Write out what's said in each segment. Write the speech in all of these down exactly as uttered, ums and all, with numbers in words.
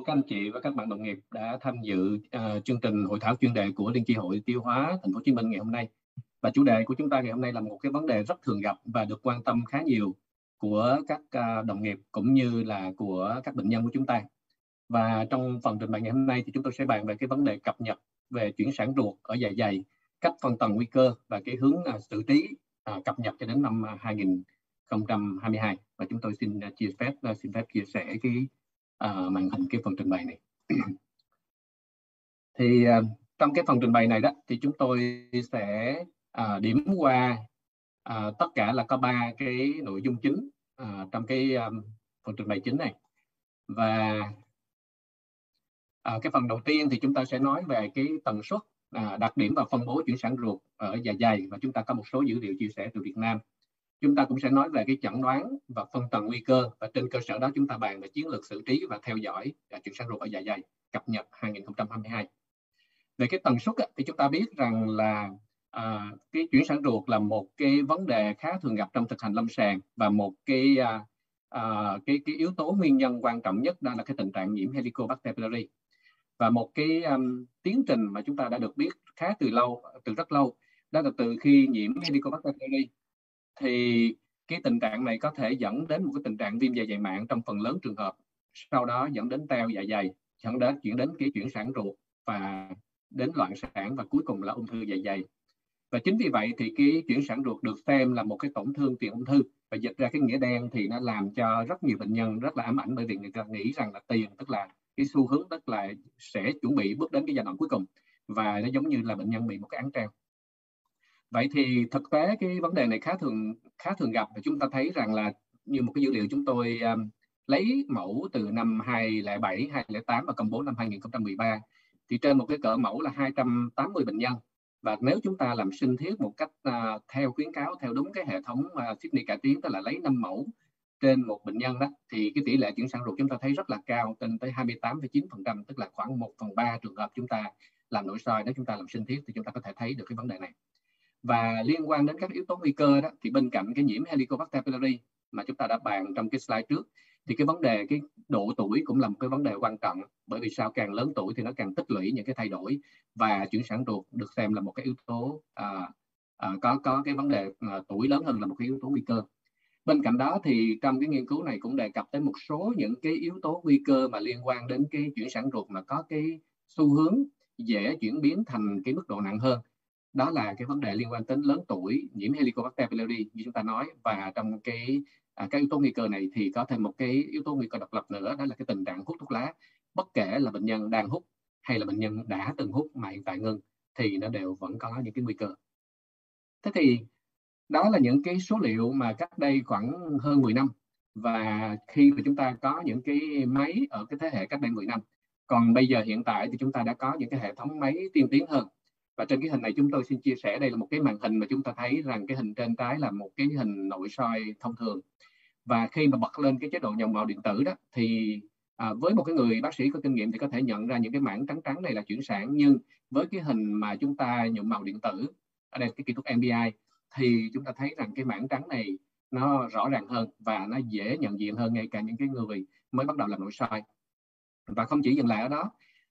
các anh chị và các bạn đồng nghiệp đã tham dự uh, chương trình hội thảo chuyên đề của Liên chi hội tiêu hóa Thành phố Hồ Chí Minh ngày hôm nay. Và chủ đề của chúng ta ngày hôm nay là một cái vấn đề rất thường gặp và được quan tâm khá nhiều của các uh, đồng nghiệp cũng như là của các bệnh nhân của chúng ta. Và trong phần trình bày ngày hôm nay thì chúng tôi sẽ bàn về cái vấn đề cập nhật về chuyển sản ruột ở dạ dày, cách phân tầng nguy cơ và cái hướng uh, xử trí uh, cập nhật cho đến năm uh, hai nghìn không trăm hai mươi hai. Và chúng tôi xin uh, chia phép uh, xin phép chia sẻ cái uh, màn hình cái phần trình bày này. Thì uh, trong cái phần trình bày này đó thì chúng tôi sẽ uh, điểm qua uh, tất cả là có ba cái nội dung chính uh, trong cái um, phần trình bày chính này. Và uh, cái phần đầu tiên thì chúng ta sẽ nói về cái tần suất, uh, đặc điểm và phân bố chuyển sản ruột ở dạ dày, và chúng ta có một số dữ liệu chia sẻ từ Việt Nam. Chúng ta cũng sẽ nói về cái chẩn đoán và phân tầng nguy cơ, và trên cơ sở đó chúng ta bàn về chiến lược xử trí và theo dõi uh, chuyển sản ruột ở dạ dày cập nhật hai nghìn không trăm hai mươi hai. Về cái tần suất thì chúng ta biết rằng là à, cái chuyển sản ruột là một cái vấn đề khá thường gặp trong thực hành lâm sàng, và một cái à, à, cái cái yếu tố nguyên nhân quan trọng nhất đó là cái tình trạng nhiễm Helicobacter pylori. Và một cái um, tiến trình mà chúng ta đã được biết khá từ lâu, từ rất lâu, đó là từ khi nhiễm Helicobacter pylori thì cái tình trạng này có thể dẫn đến một cái tình trạng viêm dạ dày mạn trong phần lớn trường hợp, sau đó dẫn đến teo dạ dày, dẫn đến chuyển đến cái chuyển sản ruột và đến loạn sản, và cuối cùng là ung thư dạ dày. Và chính vì vậy thì cái chuyển sản ruột được xem là một cái tổn thương tiền ung thư, và dịch ra cái nghĩa đen thì nó làm cho rất nhiều bệnh nhân rất là ám ảnh, bởi vì người ta nghĩ rằng là tiền tức là cái xu hướng, tức là sẽ chuẩn bị bước đến cái giai đoạn cuối cùng, và nó giống như là bệnh nhân bị một cái án treo. Vậy thì thực tế cái vấn đề này khá thường khá thường gặp, và chúng ta thấy rằng là như một cái dữ liệu chúng tôi um, lấy mẫu từ năm hai nghìn không trăm lẻ bảy, hai nghìn không trăm lẻ tám và công bố năm hai nghìn không trăm mười ba, thì trên một cái cỡ mẫu là hai trăm tám mươi bệnh nhân. Và nếu chúng ta làm sinh thiết một cách uh, theo khuyến cáo, theo đúng cái hệ thống uh, Sydney cải tiến, tức là lấy năm mẫu trên một bệnh nhân đó, thì cái tỷ lệ chuyển sản ruột chúng ta thấy rất là cao, trên tới hai mươi tám phẩy chín phần trăm, tức là khoảng một phần ba trường hợp chúng ta làm nội soi. Nếu chúng ta làm sinh thiết thì chúng ta có thể thấy được cái vấn đề này. Và liên quan đến các yếu tố nguy cơ đó, thì bên cạnh cái nhiễm Helicobacter pylori mà chúng ta đã bàn trong cái slide trước, thì cái vấn đề cái độ tuổi cũng là một cái vấn đề quan trọng, bởi vì sao càng lớn tuổi thì nó càng tích lũy những cái thay đổi, và chuyển sản ruột được xem là một cái yếu tố à, à, có có cái vấn đề à, tuổi lớn hơn là một cái yếu tố nguy cơ. Bên cạnh đó thì trong cái nghiên cứu này cũng đề cập tới một số những cái yếu tố nguy cơ mà liên quan đến cái chuyển sản ruột mà có cái xu hướng dễ chuyển biến thành cái mức độ nặng hơn. Đó là cái vấn đề liên quan đến lớn tuổi, nhiễm Helicobacter pylori như chúng ta nói, và trong cái à, các yếu tố nguy cơ này thì có thêm một cái yếu tố nguy cơ độc lập nữa, đó là cái tình trạng hút thuốc lá. Bất kể là bệnh nhân đang hút hay là bệnh nhân đã từng hút mà hiện tại ngưng, thì nó đều vẫn có những cái nguy cơ. Thế thì đó là những cái số liệu mà cách đây khoảng hơn mười năm, và khi mà chúng ta có những cái máy ở cái thế hệ cách đây mười năm. Còn bây giờ hiện tại thì chúng ta đã có những cái hệ thống máy tiên tiến hơn. Và trên cái hình này chúng tôi xin chia sẻ, đây là một cái màn hình mà chúng ta thấy rằng cái hình trên trái là một cái hình nội soi thông thường. Và khi mà bật lên cái chế độ nhuộm màu điện tử đó, thì à, với một cái người bác sĩ có kinh nghiệm thì có thể nhận ra những cái mảng trắng trắng này là chuyển sản. Nhưng với cái hình mà chúng ta nhuộm màu điện tử, ở đây cái kỹ thuật em pê i, thì chúng ta thấy rằng cái mảng trắng này nó rõ ràng hơn và nó dễ nhận diện hơn, ngay cả những cái người mới bắt đầu làm nội soi. Và không chỉ dừng lại ở đó,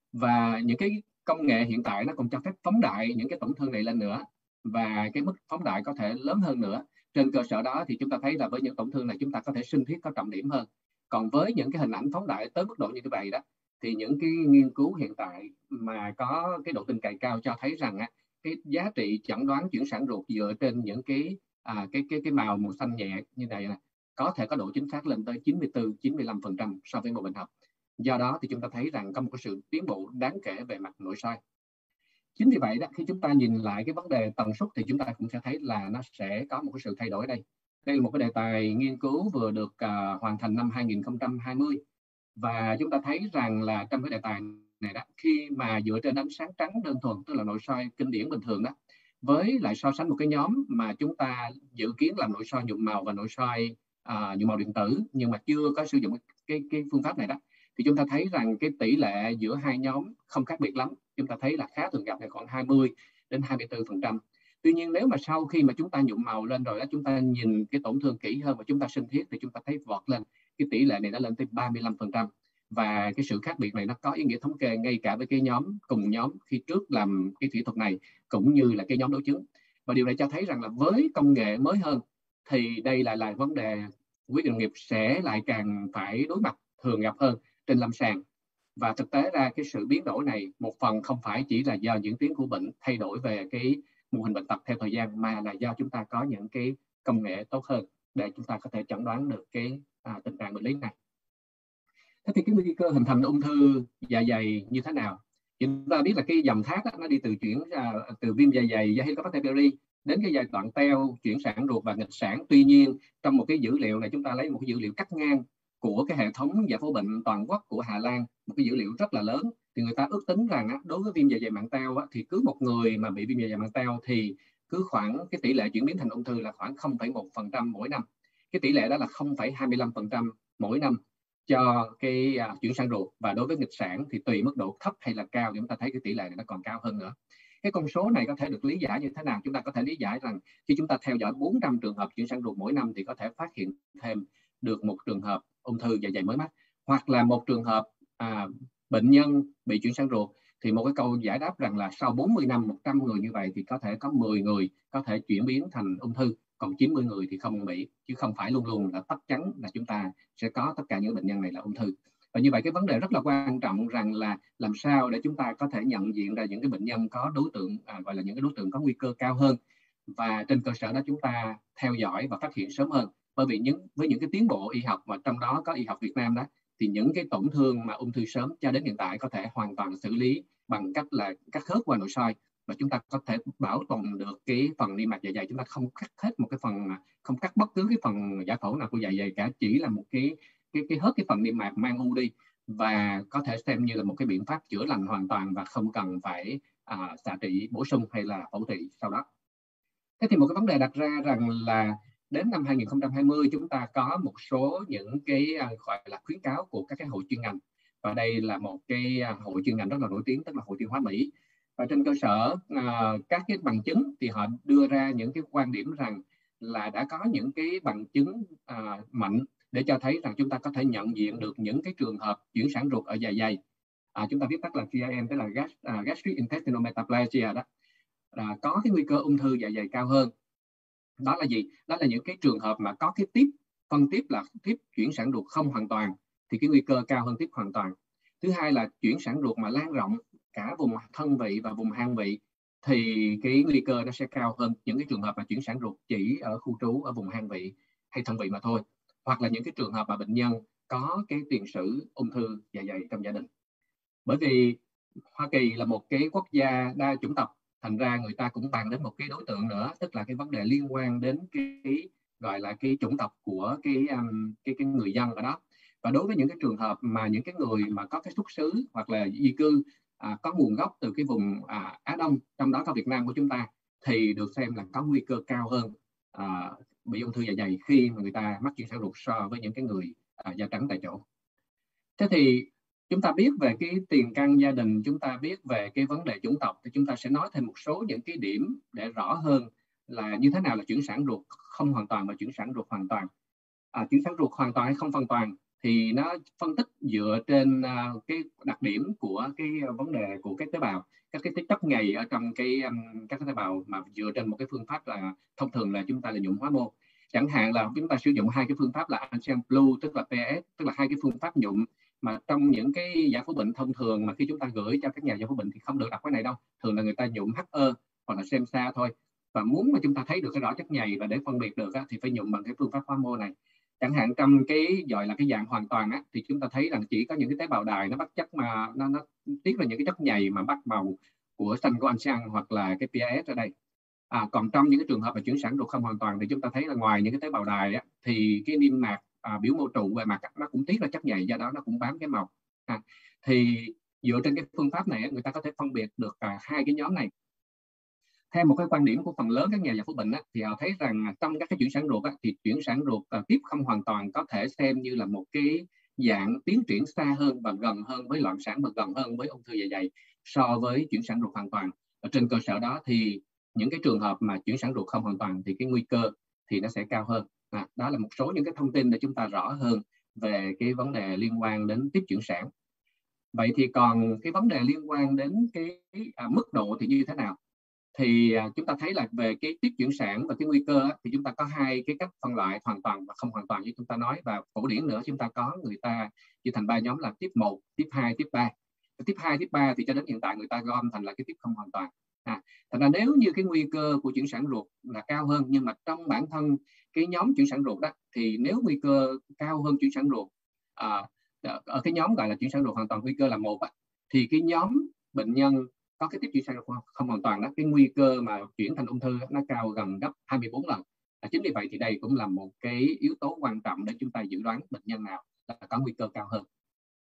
và những cái công nghệ hiện tại nó còn cho phép phóng đại những cái tổn thương này lên nữa, và cái mức phóng đại có thể lớn hơn nữa. Trên cơ sở đó thì chúng ta thấy là với những tổn thương này chúng ta có thể sinh thiết có trọng điểm hơn. Còn với những cái hình ảnh phóng đại tới mức độ như thế vậy đó, thì những cái nghiên cứu hiện tại mà có cái độ tin cậy cao cho thấy rằng á, cái giá trị chẩn đoán chuyển sản ruột dựa trên những cái à, cái cái cái màu màu xanh nhẹ như này nè, có thể có độ chính xác lên tới chín mươi tư, chín mươi lăm phần trăm so với mẫu bệnh học. Do đó thì chúng ta thấy rằng có một cái sự tiến bộ đáng kể về mặt nội soi. Chính vì vậy đó, khi chúng ta nhìn lại cái vấn đề tần suất thì chúng ta cũng sẽ thấy là nó sẽ có một cái sự thay đổi ở đây. Đây là một cái đề tài nghiên cứu vừa được uh, hoàn thành năm hai nghìn không trăm hai mươi, và chúng ta thấy rằng là trong cái đề tài này đó, khi mà dựa trên ánh sáng trắng đơn thuần, tức là nội soi kinh điển bình thường đó, với lại so sánh một cái nhóm mà chúng ta dự kiến làm nội soi nhuộm màu và nội soi uh, nhuộm màu điện tử nhưng mà chưa có sử dụng cái cái phương pháp này đó, thì chúng ta thấy rằng cái tỷ lệ giữa hai nhóm không khác biệt lắm. Chúng ta thấy là khá thường gặp là khoảng hai mươi đến hai mươi tư phần trăm. Tuy nhiên nếu mà sau khi mà chúng ta nhuộm màu lên rồi đó, chúng ta nhìn cái tổn thương kỹ hơn và chúng ta sinh thiết, thì chúng ta thấy vọt lên cái tỷ lệ này đã lên tới ba mươi lăm phần trăm. Và cái sự khác biệt này nó có ý nghĩa thống kê ngay cả với cái nhóm cùng nhóm khi trước làm cái kỹ thuật này cũng như là cái nhóm đối chứng. Và điều này cho thấy rằng là với công nghệ mới hơn thì đây lại là vấn đề quý doanh nghiệp sẽ lại càng phải đối mặt thường gặp hơn trên lâm sàng. Và thực tế ra cái sự biến đổi này một phần không phải chỉ là do diễn tiến của bệnh thay đổi về cái mô hình bệnh tật theo thời gian, mà là do chúng ta có những cái công nghệ tốt hơn để chúng ta có thể chẩn đoán được cái à, tình trạng bệnh lý này. Thế thì cái nguy cơ hình thành ung thư dạ dày như thế nào? Chúng ta biết là cái dòng thác đó, nó đi từ chuyển à, từ viêm dạ dày do Helicobacter pylori đến cái giai đoạn teo, chuyển sản ruột và nghịch sản. Tuy nhiên trong một cái dữ liệu này chúng ta lấy một cái dữ liệu cắt ngang của cái hệ thống giải phẫu bệnh toàn quốc của Hà Lan, một cái dữ liệu rất là lớn, thì người ta ước tính rằng á, đối với viêm dạ dày mạn teo á, thì cứ một người mà bị viêm dạ dày mạn teo thì cứ khoảng cái tỷ lệ chuyển biến thành ung thư là khoảng không phẩy một phần trăm mỗi năm. Cái tỷ lệ đó là không phẩy hai mươi lăm phần trăm mỗi năm cho cái uh, chuyển sản ruột, và đối với nghịch sản thì tùy mức độ thấp hay là cao thì chúng ta thấy cái tỷ lệ này nó còn cao hơn nữa. Cái con số này có thể được lý giải như thế nào? Chúng ta có thể lý giải rằng khi chúng ta theo dõi bốn trăm trường hợp chuyển sản ruột mỗi năm thì có thể phát hiện thêm được một trường hợp ung thư dạ dày mới mắc, hoặc là một trường hợp à, bệnh nhân bị chuyển sản ruột, thì một cái câu giải đáp rằng là sau bốn mươi năm, một trăm người như vậy thì có thể có mười người có thể chuyển biến thành ung thư, còn chín mươi người thì không bị, chứ không phải luôn luôn là chắc chắn là chúng ta sẽ có tất cả những bệnh nhân này là ung thư. Và như vậy cái vấn đề rất là quan trọng rằng là làm sao để chúng ta có thể nhận diện ra những cái bệnh nhân có đối tượng à, gọi là những cái đối tượng có nguy cơ cao hơn, và trên cơ sở đó chúng ta theo dõi và phát hiện sớm hơn. Bởi vì những với những cái tiến bộ y học mà trong đó có y học Việt Nam đó, thì những cái tổn thương mà ung thư sớm cho đến hiện tại có thể hoàn toàn xử lý bằng cách là cắt khớp qua nội soi, và chúng ta có thể bảo tồn được cái phần niêm mạc dạ dày. Chúng ta không cắt hết một cái phần, không cắt bất cứ cái phần giải phẫu nào của dạ dày cả, chỉ là một cái cái cái hết cái phần niêm mạc mang u đi, và có thể xem như là một cái biện pháp chữa lành hoàn toàn và không cần phải à, xạ trị bổ sung hay là phẫu trị sau đó. Thế thì một cái vấn đề đặt ra rằng là đến năm hai nghìn không trăm hai mươi chúng ta có một số những cái gọi là khuyến cáo của các cái hội chuyên ngành, và đây là một cái hội chuyên ngành rất là nổi tiếng, tức là Hội Tiêu hóa Mỹ. Và trên cơ sở uh, các cái bằng chứng thì họ đưa ra những cái quan điểm rằng là đã có những cái bằng chứng uh, mạnh để cho thấy rằng chúng ta có thể nhận diện được những cái trường hợp chuyển sản ruột ở dạ dày. À, chúng ta viết tắt là G I M, tức là gas, uh, gastric intestinal metaplasia đó, là có cái nguy cơ ung thư dạ dày cao hơn. Đó là gì? Đó là những cái trường hợp mà có cái tiếp phân tiếp là tiếp chuyển sản ruột không hoàn toàn thì cái nguy cơ cao hơn tiếp hoàn toàn. Thứ hai là chuyển sản ruột mà lan rộng cả vùng thân vị và vùng hang vị thì cái nguy cơ nó sẽ cao hơn những cái trường hợp mà chuyển sản ruột chỉ ở khu trú, ở vùng hang vị hay thân vị mà thôi, hoặc là những cái trường hợp mà bệnh nhân có cái tiền sử ung thư dạ dày trong gia đình. Bởi vì Hoa Kỳ là một cái quốc gia đa chủng tộc, thành ra người ta cũng bàn đến một cái đối tượng nữa, tức là cái vấn đề liên quan đến cái gọi là cái chủng tộc của cái um, cái cái người dân ở đó. Và đối với những cái trường hợp mà những cái người mà có cái xuất xứ hoặc là di cư à, có nguồn gốc từ cái vùng à, Á Đông, trong đó có Việt Nam của chúng ta, thì được xem là có nguy cơ cao hơn à, bị ung thư dạ dày khi mà người ta mắc chuyển sản ruột so với những cái người à, da trắng tại chỗ. Thế thì chúng ta biết về cái tiền căn gia đình, chúng ta biết về cái vấn đề chủng tộc, thì chúng ta sẽ nói thêm một số những cái điểm để rõ hơn là như thế nào là chuyển sản ruột không hoàn toàn và chuyển sản ruột hoàn toàn. À, chuyển sản ruột hoàn toàn hay không hoàn toàn thì nó phân tích dựa trên uh, cái đặc điểm của cái vấn đề của cái tế bào, các cái chất nhầy ở trong cái um, các cái tế bào, mà dựa trên một cái phương pháp là thông thường là chúng ta là nhuộm hóa mô. Chẳng hạn là chúng ta sử dụng hai cái phương pháp là Ancient Blue, tức là P S, tức là hai cái phương pháp nhuộm mà trong những cái giải phẫu bệnh thông thường mà khi chúng ta gửi cho các nhà giải phẫu bệnh thì không được đọc cái này đâu, thường là người ta nhuộm H E hoặc là SEMSA thôi. Và muốn mà chúng ta thấy được cái rõ chất nhầy và để phân biệt được á, thì phải nhuộm bằng cái phương pháp hóa mô này. Chẳng hạn trong cái gọi là cái dạng hoàn toàn á, thì chúng ta thấy rằng chỉ có những cái tế bào đài nó bắt chất mà nó nó tiết ra những cái chất nhầy mà bắt màu của xanh của Ancient hoặc là cái P S ở đây. À, còn trong những cái trường hợp mà chuyển sản ruột không hoàn toàn thì chúng ta thấy là ngoài những cái tế bào đài á, thì cái niêm mạc à, biểu mô trụ bề mặt nó cũng tiết ra chất nhầy, do đó nó cũng bám cái màu. À, thì dựa trên cái phương pháp này người ta có thể phân biệt được à, hai cái nhóm này. Theo một cái quan điểm của phần lớn các nhà giải phẫu bệnh á, thì họ thấy rằng trong các cái chuyển sản ruột á, thì chuyển sản ruột à, tiếp không hoàn toàn có thể xem như là một cái dạng tiến triển xa hơn và gần hơn với loạn sản và gần hơn với ung thư dạ dày so với chuyển sản ruột hoàn toàn. Ở trên cơ sở đó thì những cái trường hợp mà chuyển sản ruột không hoàn toàn thì cái nguy cơ thì nó sẽ cao hơn. À, đó là một số những cái thông tin để chúng ta rõ hơn về cái vấn đề liên quan đến tiếp chuyển sản. Vậy thì còn cái vấn đề liên quan đến cái à, mức độ thì như thế nào? Thì à, chúng ta thấy là về cái tiếp chuyển sản và cái nguy cơ á, thì chúng ta có hai cái cách phân loại hoàn toàn và không hoàn toàn như chúng ta nói, và phổ điển nữa chúng ta có người ta chia thành ba nhóm là tiếp một, tiếp hai, tiếp ba. Tiếp hai, tiếp ba thì cho đến hiện tại người ta gom thành là cái tiếp không hoàn toàn. À, thành ra nếu như cái nguy cơ của chuyển sản ruột là cao hơn, nhưng mà trong bản thân cái nhóm chuyển sản ruột đó thì nếu nguy cơ cao hơn chuyển sản ruột, à, ở cái nhóm gọi là chuyển sản ruột hoàn toàn nguy cơ là một á, thì cái nhóm bệnh nhân có cái tiếp chuyển sản ruột không hoàn toàn đó, cái nguy cơ mà chuyển thành ung thư nó cao gần gấp hai mươi bốn lần. À, chính vì vậy thì đây cũng là một cái yếu tố quan trọng để chúng ta dự đoán bệnh nhân nào là có nguy cơ cao hơn.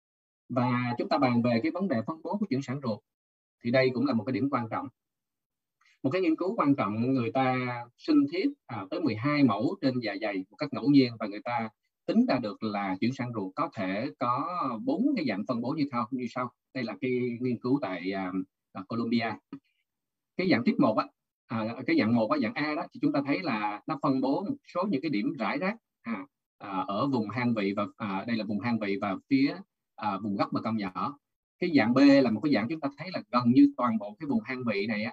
Và chúng ta bàn về cái vấn đề phân bố của chuyển sản ruột thì đây cũng là một cái điểm quan trọng. Một cái nghiên cứu quan trọng, người ta sinh thiết à, tới mười hai mẫu trên dạ dày một cách ngẫu nhiên, và người ta tính ra được là chuyển sản ruột có thể có bốn cái dạng phân bố như sau. Như sau. Đây là cái nghiên cứu tại uh, Colombia. Cái dạng tiếp một á, à, cái dạng một á, dạng A đó, thì chúng ta thấy là nó phân bố một số những cái điểm rải rác à, à, ở vùng hang vị, và à, đây là vùng hang vị và phía à, vùng gốc và cong nhỏ. Cái dạng B là một cái dạng chúng ta thấy là gần như toàn bộ cái vùng hang vị này á,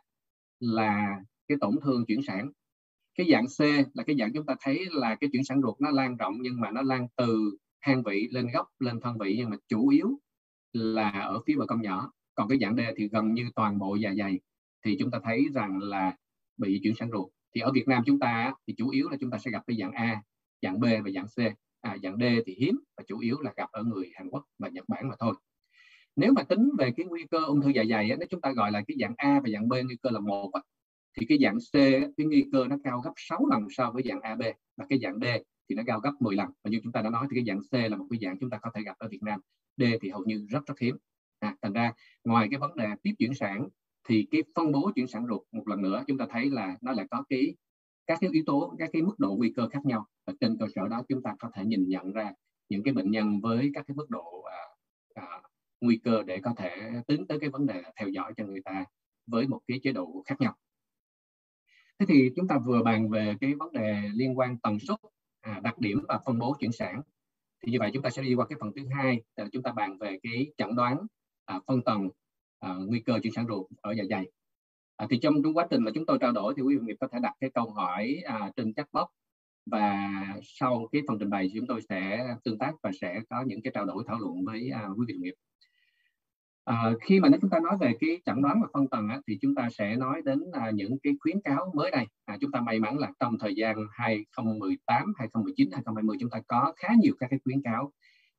là cái tổn thương chuyển sản. Cái dạng C là cái dạng chúng ta thấy là cái chuyển sản ruột nó lan rộng, nhưng mà nó lan từ hang vị lên gốc lên thân vị, nhưng mà chủ yếu là ở phía bờ cong nhỏ. Còn cái dạng D thì gần như toàn bộ dạ dày thì chúng ta thấy rằng là bị chuyển sản ruột. Thì ở Việt Nam chúng ta thì chủ yếu là chúng ta sẽ gặp cái dạng A, dạng B và dạng C. À, dạng D thì hiếm và chủ yếu là gặp ở người Hàn Quốc và Nhật Bản mà thôi. Nếu mà tính về cái nguy cơ ung thư dạ dày, nếu chúng ta gọi là cái dạng A và dạng B nguy cơ là một, thì cái dạng C cái nguy cơ nó cao gấp sáu lần so với dạng a bê, và cái dạng D thì nó cao gấp mười lần. Và như chúng ta đã nói thì cái dạng C là một cái dạng chúng ta có thể gặp ở Việt Nam, D thì hầu như rất rất hiếm. À, thành ra ngoài cái vấn đề tiếp chuyển sản thì cái phân bố chuyển sản ruột một lần nữa chúng ta thấy là nó lại có cái các cái yếu tố, các cái mức độ nguy cơ khác nhau, và trên cơ sở đó chúng ta có thể nhìn nhận ra những cái bệnh nhân với các cái mức độ à, à, nguy cơ để có thể tính tới cái vấn đề theo dõi cho người ta với một cái chế độ khác nhau. Thế thì chúng ta vừa bàn về cái vấn đề liên quan tần suất, à, đặc điểm và phân bố chuyển sản. Thì như vậy chúng ta sẽ đi qua cái phần thứ hai, là chúng ta bàn về cái chẩn đoán à, phân tầng à, nguy cơ chuyển sản ruột ở dạ dày. À, thì trong, trong quá trình mà chúng tôi trao đổi thì quý vị đồng nghiệp có thể đặt cái câu hỏi à, trên chat box, và sau cái phần trình bày chúng tôi sẽ tương tác và sẽ có những cái trao đổi thảo luận với à, quý vị đồng nghiệp. À, khi mà nếu chúng ta nói về cái chẩn đoán và phân tầng á, thì chúng ta sẽ nói đến à, những cái khuyến cáo mới đây. À, chúng ta may mắn là trong thời gian hai không một tám, hai không một chín, hai không hai không chúng ta có khá nhiều các cái khuyến cáo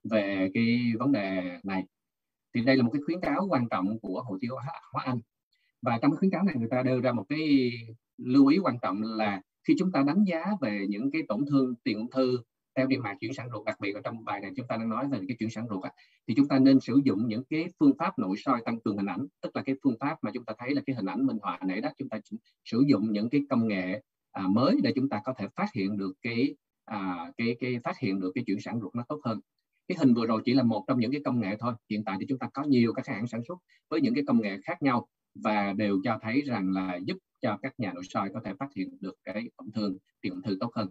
về cái vấn đề này. Thì đây là một cái khuyến cáo quan trọng của Hội Tiêu Hóa Anh. Và trong cái khuyến cáo này người ta đưa ra một cái lưu ý quan trọng là khi chúng ta đánh giá về những cái tổn thương tiền ung thư theo niêm mạc chuyển sản ruột, đặc biệt ở trong bài này chúng ta đang nói về cái chuyển sản ruột, thì chúng ta nên sử dụng những cái phương pháp nội soi tăng cường hình ảnh, tức là cái phương pháp mà chúng ta thấy là cái hình ảnh minh họa này đó, chúng ta sử dụng những cái công nghệ à, mới để chúng ta có thể phát hiện được cái à, cái cái phát hiện được cái chuyển sản ruột nó tốt hơn. Cái hình vừa rồi chỉ là một trong những cái công nghệ thôi. Hiện tại thì chúng ta có nhiều các hãng sản xuất với những cái công nghệ khác nhau và đều cho thấy rằng là giúp cho các nhà nội soi có thể phát hiện được cái tổn thương tiền ung thư tốt hơn.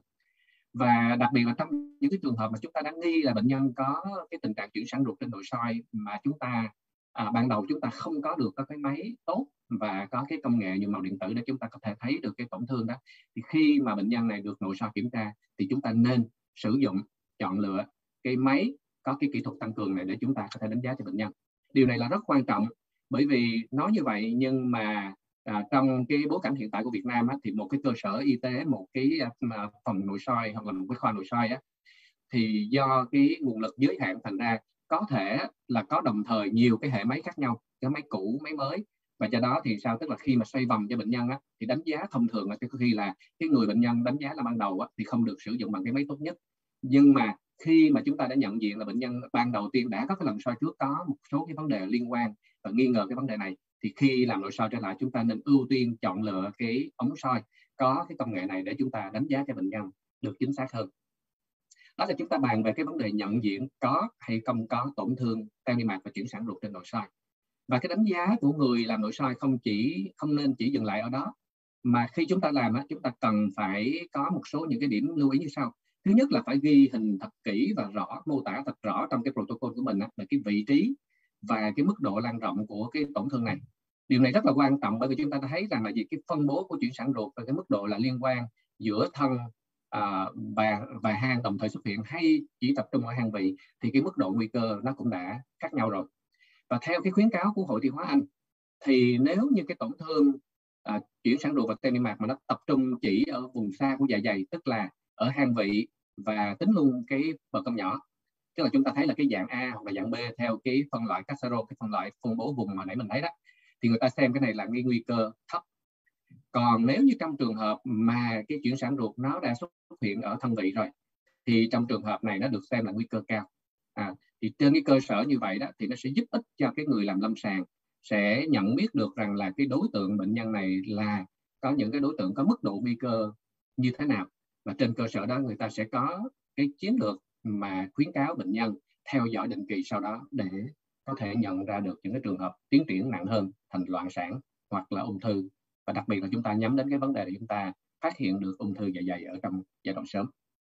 Và đặc biệt là trong những cái trường hợp mà chúng ta đang nghi là bệnh nhân có cái tình trạng chuyển sản ruột trên nội soi mà chúng ta à, ban đầu chúng ta không có được có cái máy tốt và có cái công nghệ nhuộm màu điện tử để chúng ta có thể thấy được cái tổn thương đó, thì khi mà bệnh nhân này được nội soi kiểm tra thì chúng ta nên sử dụng, chọn lựa cái máy có cái kỹ thuật tăng cường này để chúng ta có thể đánh giá cho bệnh nhân. Điều này là rất quan trọng, bởi vì nói như vậy nhưng mà À, trong cái bối cảnh hiện tại của Việt Nam á, thì một cái cơ sở y tế, một cái à, phòng nội soi hoặc là một cái khoa nội soi á, thì do cái nguồn lực giới hạn, thành ra có thể là có đồng thời nhiều cái hệ máy khác nhau, cái máy cũ, máy mới, và do đó thì sao, tức là khi mà xoay vòng cho bệnh nhân á, thì đánh giá thông thường là khi là cái người bệnh nhân đánh giá là ban đầu á, thì không được sử dụng bằng cái máy tốt nhất. Nhưng mà khi mà chúng ta đã nhận diện là bệnh nhân ban đầu tiên đã có cái lần soi trước có một số cái vấn đề liên quan và nghi ngờ cái vấn đề này, thì khi làm nội soi trở lại chúng ta nên ưu tiên chọn lựa cái ống soi có cái công nghệ này để chúng ta đánh giá cho bệnh nhân được chính xác hơn. Đó là chúng ta bàn về cái vấn đề nhận diện có hay không có tổn thương theo niêm mạc và chuyển sản ruột trên nội soi. Và cái đánh giá của người làm nội soi không chỉ không nên chỉ dừng lại ở đó, mà khi chúng ta làm chúng ta cần phải có một số những cái điểm lưu ý như sau. Thứ nhất là phải ghi hình thật kỹ và rõ, mô tả thật rõ trong cái protocol của mình á, về cái vị trí và cái mức độ lan rộng của cái tổn thương này. Điều này rất là quan trọng bởi vì chúng ta đã thấy rằng là gì, cái phân bố của chuyển sản ruột và cái mức độ là liên quan giữa thân à, và và hang đồng thời xuất hiện hay chỉ tập trung ở hang vị thì cái mức độ nguy cơ nó cũng đã khác nhau rồi. Và theo cái khuyến cáo của Hội Tiêu hóa Anh thì nếu như cái tổn thương à, chuyển sản ruột và teo niêm mạc mà nó tập trung chỉ ở vùng xa của dạ dày, tức là ở hang vị và tính luôn cái bờ cong nhỏ, tức là chúng ta thấy là cái dạng A hoặc là dạng B theo cái phân loại Casaro, cái phân loại phân bố vùng mà nãy mình thấy đó, thì người ta xem cái này là nguy, nguy cơ thấp. Còn nếu như trong trường hợp mà cái chuyển sản ruột nó đã xuất hiện ở thân vị rồi thì trong trường hợp này nó được xem là nguy cơ cao. À, thì trên cái cơ sở như vậy đó thì nó sẽ giúp ích cho cái người làm lâm sàng sẽ nhận biết được rằng là cái đối tượng bệnh nhân này là có những cái đối tượng có mức độ nguy cơ như thế nào, và trên cơ sở đó người ta sẽ có cái chiến lược mà khuyến cáo bệnh nhân theo dõi định kỳ sau đó để có thể nhận ra được những cái trường hợp tiến triển nặng hơn thành loạn sản hoặc là ung thư, và đặc biệt là chúng ta nhắm đến cái vấn đề là chúng ta phát hiện được ung thư dạ dày ở trong giai đoạn sớm.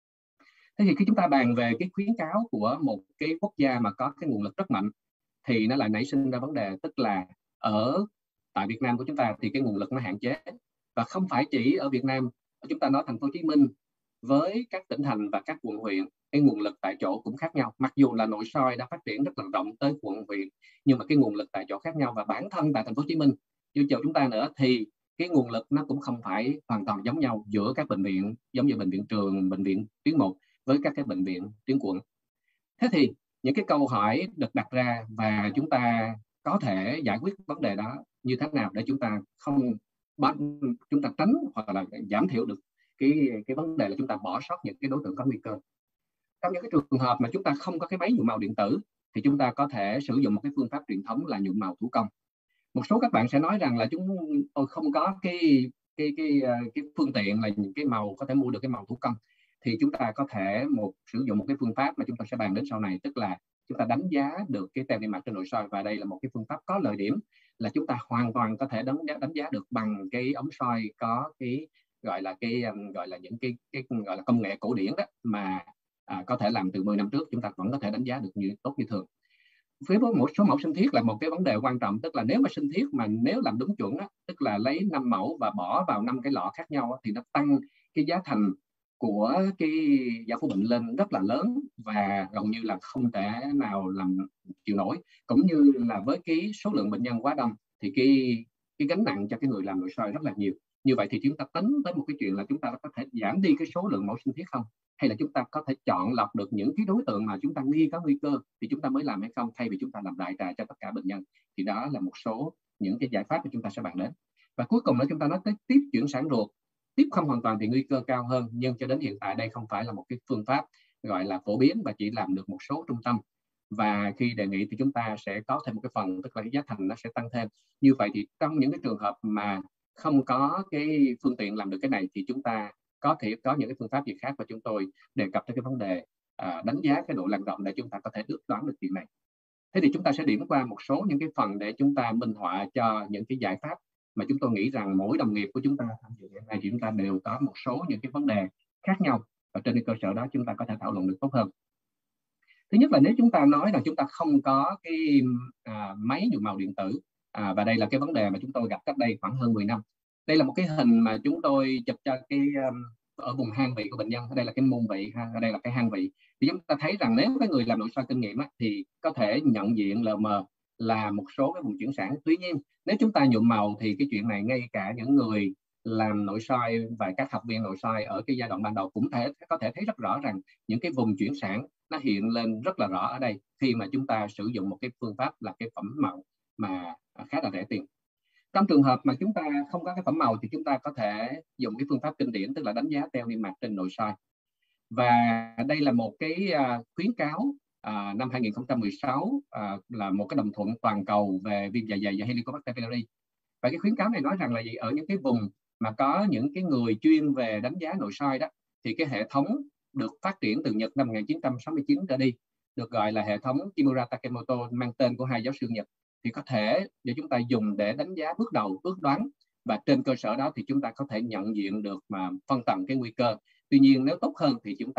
Thế thì khi chúng ta bàn về cái khuyến cáo của một cái quốc gia mà có cái nguồn lực rất mạnh thì nó lại nảy sinh ra vấn đề, tức là ở tại Việt Nam của chúng ta thì cái nguồn lực nó hạn chế, và không phải chỉ ở Việt Nam, chúng ta nói thành phố Hồ Chí Minh với các tỉnh thành và các quận huyện, cái nguồn lực tại chỗ cũng khác nhau. Mặc dù là nội soi đã phát triển rất là rộng tới quận huyện, nhưng mà cái nguồn lực tại chỗ khác nhau, và bản thân tại thành phố Hồ Chí Minh như chỗ chúng ta nữa thì cái nguồn lực nó cũng không phải hoàn toàn giống nhau giữa các bệnh viện, giống như bệnh viện Trường, bệnh viện tuyến một với các cái bệnh viện tuyến quận. Thế thì những cái câu hỏi được đặt ra và chúng ta có thể giải quyết vấn đề đó như thế nào để chúng ta không chúng ta tránh hoặc là giảm thiểu được cái cái vấn đề là chúng ta bỏ sót những cái đối tượng có nguy cơ. Trong những cái trường hợp mà chúng ta không có cái máy nhuộm màu điện tử thì chúng ta có thể sử dụng một cái phương pháp truyền thống là nhuộm màu thủ công. Một số các bạn sẽ nói rằng là chúng tôi không có cái cái cái cái phương tiện là những cái màu có thể mua được cái màu thủ công, thì chúng ta có thể một sử dụng một cái phương pháp mà chúng ta sẽ bàn đến sau này, tức là chúng ta đánh giá được cái teo niêm mạc trên nội soi, và đây là một cái phương pháp có lợi điểm là chúng ta hoàn toàn có thể đánh giá đánh giá được bằng cái ống soi có cái gọi là cái gọi là những cái cái gọi là công nghệ cổ điển đó mà à, có thể làm từ mười năm trước, chúng ta vẫn có thể đánh giá được như tốt như thường. Với một số mẫu sinh thiết là một cái vấn đề quan trọng, tức là nếu mà sinh thiết mà nếu làm đúng chuẩn á, tức là lấy năm mẫu và bỏ vào năm cái lọ khác nhau á, thì nó tăng cái giá thành của cái giải phẫu bệnh lên rất là lớn và gần như là không thể nào làm chịu nổi, cũng như là với cái số lượng bệnh nhân quá đông thì cái cái gánh nặng cho cái người làm nội soi rất là nhiều. Như vậy thì chúng ta tính tới một cái chuyện là chúng ta có thể giảm đi cái số lượng mẫu sinh thiết không, hay là chúng ta có thể chọn lọc được những cái đối tượng mà chúng ta nghi có nguy cơ thì chúng ta mới làm hay không, thay vì chúng ta làm đại trà cho tất cả bệnh nhân. Thì đó là một số những cái giải pháp mà chúng ta sẽ bàn đến. Và cuối cùng là chúng ta nói tới tiếp chuyển sản ruột. Tiếp không hoàn toàn thì nguy cơ cao hơn, nhưng cho đến hiện tại đây không phải là một cái phương pháp gọi là phổ biến và chỉ làm được một số trung tâm. Và khi đề nghị thì chúng ta sẽ có thêm một cái phần, tức là cái giá thành nó sẽ tăng thêm. Như vậy thì trong những cái trường hợp mà không có cái phương tiện làm được cái này thì chúng ta có thể có những cái phương pháp gì khác, và chúng tôi đề cập tới cái vấn đề à, đánh giá cái độ lan rộng để chúng ta có thể ước đoán được chuyện này. Thế thì chúng ta sẽ điểm qua một số những cái phần để chúng ta minh họa cho những cái giải pháp mà chúng tôi nghĩ rằng mỗi đồng nghiệp của chúng ta tham dự hiện nay thì chúng ta đều có một số những cái vấn đề khác nhau, và trên cơ sở đó chúng ta có thể thảo luận được tốt hơn. Thứ nhất là nếu chúng ta nói rằng chúng ta không có cái à, máy nhuộm màu điện tử, à, và đây là cái vấn đề mà chúng tôi gặp cách đây khoảng hơn mười năm. Đây là một cái hình mà chúng tôi chụp cho cái um, ở vùng hang vị của bệnh nhân. Ở đây là cái môn vị, ha. Ở đây là cái hang vị. Thì chúng ta thấy rằng nếu cái người làm nội soi kinh nghiệm á, thì có thể nhận diện lờ mờ là một số cái vùng chuyển sản. Tuy nhiên nếu chúng ta nhuộm màu thì cái chuyện này ngay cả những người làm nội soi và các học viên nội soi ở cái giai đoạn ban đầu cũng thể có thể thấy rất rõ rằng những cái vùng chuyển sản nó hiện lên rất là rõ ở đây khi mà chúng ta sử dụng một cái phương pháp là cái phẩm màu mà khá là rẻ tiền. Trong trường hợp mà chúng ta không có cái phẩm màu thì chúng ta có thể dùng cái phương pháp kinh điển, tức là đánh giá teo niêm mạc trên nội soi. Và đây là một cái uh, khuyến cáo uh, năm hai nghìn không trăm mười sáu, uh, là một cái đồng thuận toàn cầu về viêm dạ dày và Helicobacter pylori. Và cái khuyến cáo này nói rằng là gì, ở những cái vùng mà có những cái người chuyên về đánh giá nội soi đó thì cái hệ thống được phát triển từ Nhật năm một nghìn chín trăm sáu mươi chín trở đi, được gọi là hệ thống Kimura Takemoto, mang tên của hai giáo sư Nhật, thì có thể để chúng ta dùng để đánh giá bước đầu, ước đoán, và trên cơ sở đó thì chúng ta có thể nhận diện được mà phân tầng cái nguy cơ. Tuy nhiên nếu tốt hơn thì chúng ta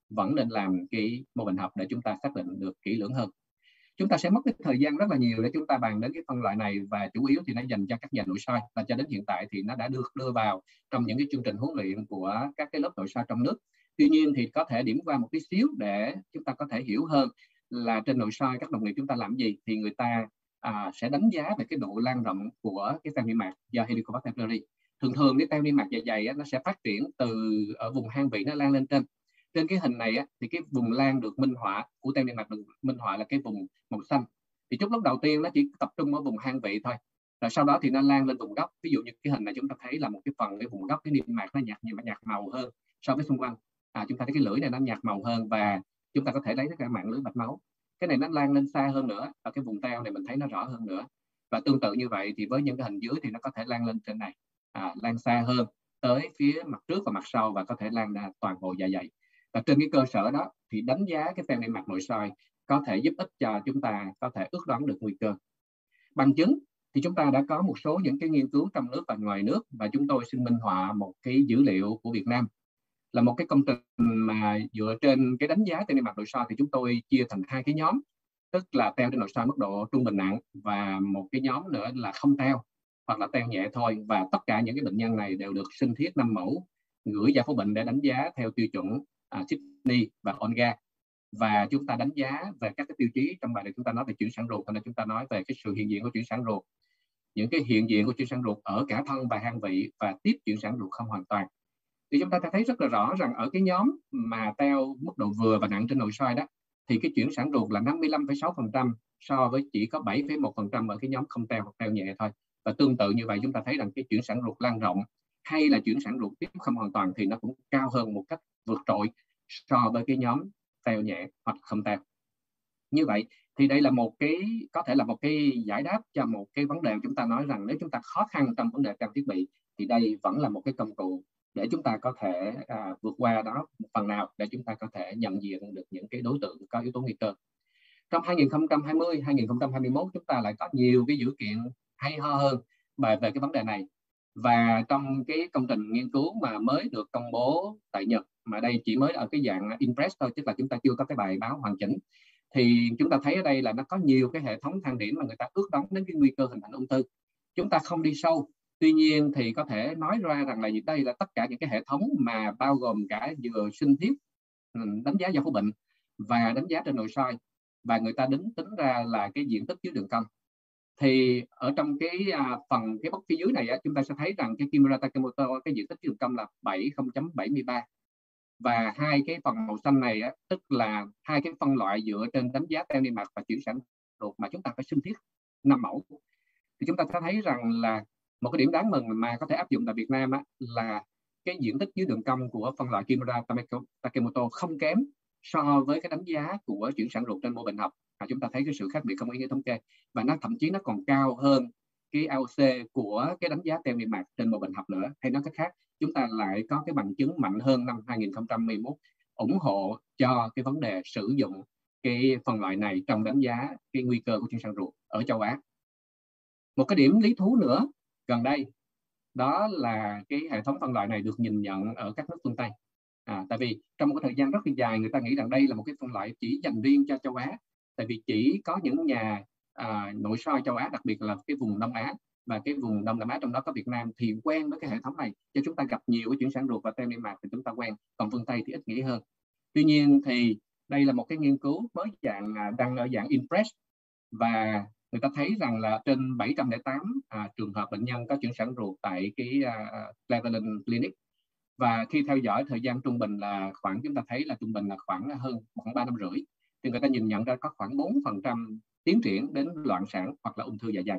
vẫn nên làm cái mô hình học để chúng ta xác định được kỹ lưỡng hơn. Chúng ta sẽ mất cái thời gian rất là nhiều để chúng ta bàn đến cái phân loại này, và chủ yếu thì nó dành cho các nhà nội soi, và cho đến hiện tại thì nó đã được đưa vào trong những cái chương trình huấn luyện của các cái lớp nội soi trong nước. Tuy nhiên thì có thể điểm qua một tí xíu để chúng ta có thể hiểu hơn là trên nội soi các đồng nghiệp chúng ta làm gì, thì người ta à, sẽ đánh giá về cái độ lan rộng của cái teo niêm mạc do Helicobacter pylori. Thường thường cái teo niêm mạc dạ dày á, nó sẽ phát triển từ ở vùng hang vị, nó lan lên trên. Trên cái hình này á, thì cái vùng lan được minh họa của teo niêm mạc được minh họa là cái vùng màu xanh. Thì chút lúc đầu tiên nó chỉ tập trung ở vùng hang vị thôi, rồi sau đó thì nó lan lên vùng gốc. Ví dụ như cái hình này chúng ta thấy là một cái phần cái vùng gốc cái niêm mạc nó nhạt nhạt màu hơn so với xung quanh. À, chúng ta thấy cái lưỡi này nó nhạt màu hơn, và chúng ta có thể lấy cái mạng lưới mạch máu. Cái này nó lan lên xa hơn nữa, ở cái vùng teo này mình thấy nó rõ hơn nữa. Và tương tự như vậy thì với những cái hình dưới thì nó có thể lan lên trên này, à, lan xa hơn tới phía mặt trước và mặt sau, và có thể lan ra toàn bộ dạ dày. Và trên cái cơ sở đó thì đánh giá cái teo niêm mạc nội soi có thể giúp ích cho chúng ta có thể ước đoán được nguy cơ. Bằng chứng thì chúng ta đã có một số những cái nghiên cứu trong nước và ngoài nước, và chúng tôi xin minh họa một cái dữ liệu của Việt Nam, là một cái công trình mà dựa trên cái đánh giá teo niêm mạc nội soi thì chúng tôi chia thành hai cái nhóm, tức là teo trên nội soi mức độ trung bình nặng, và một cái nhóm nữa là không teo hoặc là teo nhẹ thôi. Và tất cả những cái bệnh nhân này đều được sinh thiết năm mẫu, gửi giải phẫu bệnh để đánh giá theo tiêu chuẩn à, Sydney và Olga. Và chúng ta đánh giá về các cái tiêu chí. Trong bài này chúng ta nói về chuyển sản ruột, nên chúng ta nói về cái sự hiện diện của chuyển sản ruột, những cái hiện diện của chuyển sản ruột ở cả thân và hang vị, và tiếp chuyển sản ruột không hoàn toàn. Thì chúng ta thấy rất là rõ rằng ở cái nhóm mà teo mức độ vừa và nặng trên nội soi đó, thì cái chuyển sản ruột là năm mươi lăm phẩy sáu phần trăm so với chỉ có bảy phẩy một phần trăm ở cái nhóm không teo hoặc teo nhẹ thôi. Và tương tự như vậy chúng ta thấy rằng cái chuyển sản ruột lan rộng hay là chuyển sản ruột tiếp không hoàn toàn thì nó cũng cao hơn một cách vượt trội so với cái nhóm teo nhẹ hoặc không teo. Như vậy thì đây là một cái có thể là một cái giải đáp cho một cái vấn đề chúng ta nói rằng nếu chúng ta khó khăn trong vấn đề trang thiết bị thì đây vẫn là một cái công cụ để chúng ta có thể à, vượt qua đó một phần nào, để chúng ta có thể nhận diện được những cái đối tượng có yếu tố nguy cơ. Trong hai nghìn không trăm hai mươi, hai nghìn không trăm hai mươi mốt chúng ta lại có nhiều cái dữ kiện hay ho hơn về về cái vấn đề này. Và trong cái công trình nghiên cứu mà mới được công bố tại Nhật, mà đây chỉ mới ở cái dạng impress thôi, tức là chúng ta chưa có cái bài báo hoàn chỉnh, thì chúng ta thấy ở đây là nó có nhiều cái hệ thống thang điểm mà người ta ước đoán đến cái nguy cơ hình thành ung thư. Chúng ta không đi sâu, tuy nhiên thì có thể nói ra rằng là đây là tất cả những cái hệ thống mà bao gồm cả vừa sinh thiết, đánh giá giao phẫu bệnh và đánh giá trên nội soi, và người ta tính tính ra là cái diện tích dưới đường cong. Thì ở trong cái à, phần cái box phía dưới này á, chúng ta sẽ thấy rằng cái Kimura Takemoto cái diện tích dưới đường cong là bảy mươi phẩy bảy mươi ba, và hai cái phần màu xanh này á, tức là hai cái phân loại dựa trên đánh giá teo niêm mạc và chuyển sản ruột mà chúng ta phải sinh thiết năm mẫu. Thì chúng ta sẽ thấy rằng là một cái điểm đáng mừng mà có thể áp dụng tại Việt Nam á, là cái diện tích dưới đường cong của phân loại Kimura Takemoto không kém so với cái đánh giá của chuyển sản ruột trên mô bệnh học. À, chúng ta thấy cái sự khác biệt không ý nghĩa thống kê, và nó thậm chí nó còn cao hơn cái a o xê của cái đánh giá teo niêm mạc trên mô bệnh học nữa. Hay nói cách khác, chúng ta lại có cái bằng chứng mạnh hơn năm hai nghìn không trăm hai mươi mốt ủng hộ cho cái vấn đề sử dụng cái phân loại này trong đánh giá cái nguy cơ của chuyển sản ruột ở châu Á. Một cái điểm lý thú nữa gần đây đó là cái hệ thống phân loại này được nhìn nhận ở các nước phương Tây. À, tại vì trong một cái thời gian rất là dài người ta nghĩ rằng đây là một cái phân loại chỉ dành riêng cho châu Á, tại vì chỉ có những nhà à, nội soi châu Á, đặc biệt là cái vùng Đông Á và cái vùng Đông Nam Á, trong đó có Việt Nam, thì quen với cái hệ thống này, cho chúng ta gặp nhiều cái chuyển sản ruột và teo niêm mạc thì chúng ta quen, còn phương Tây thì ít nghĩ hơn. Tuy nhiên thì đây là một cái nghiên cứu mới dạng đang ở dạng impress, và người ta thấy rằng là trên bảy trăm lẻ tám à, trường hợp bệnh nhân có chuyển sản ruột tại cái uh, Cleveland Clinic, và khi theo dõi thời gian trung bình là khoảng, chúng ta thấy là trung bình là khoảng hơn khoảng ba năm rưỡi, thì người ta nhìn nhận ra có khoảng bốn phần trăm tiến triển đến loạn sản hoặc là ung thư dạ dày.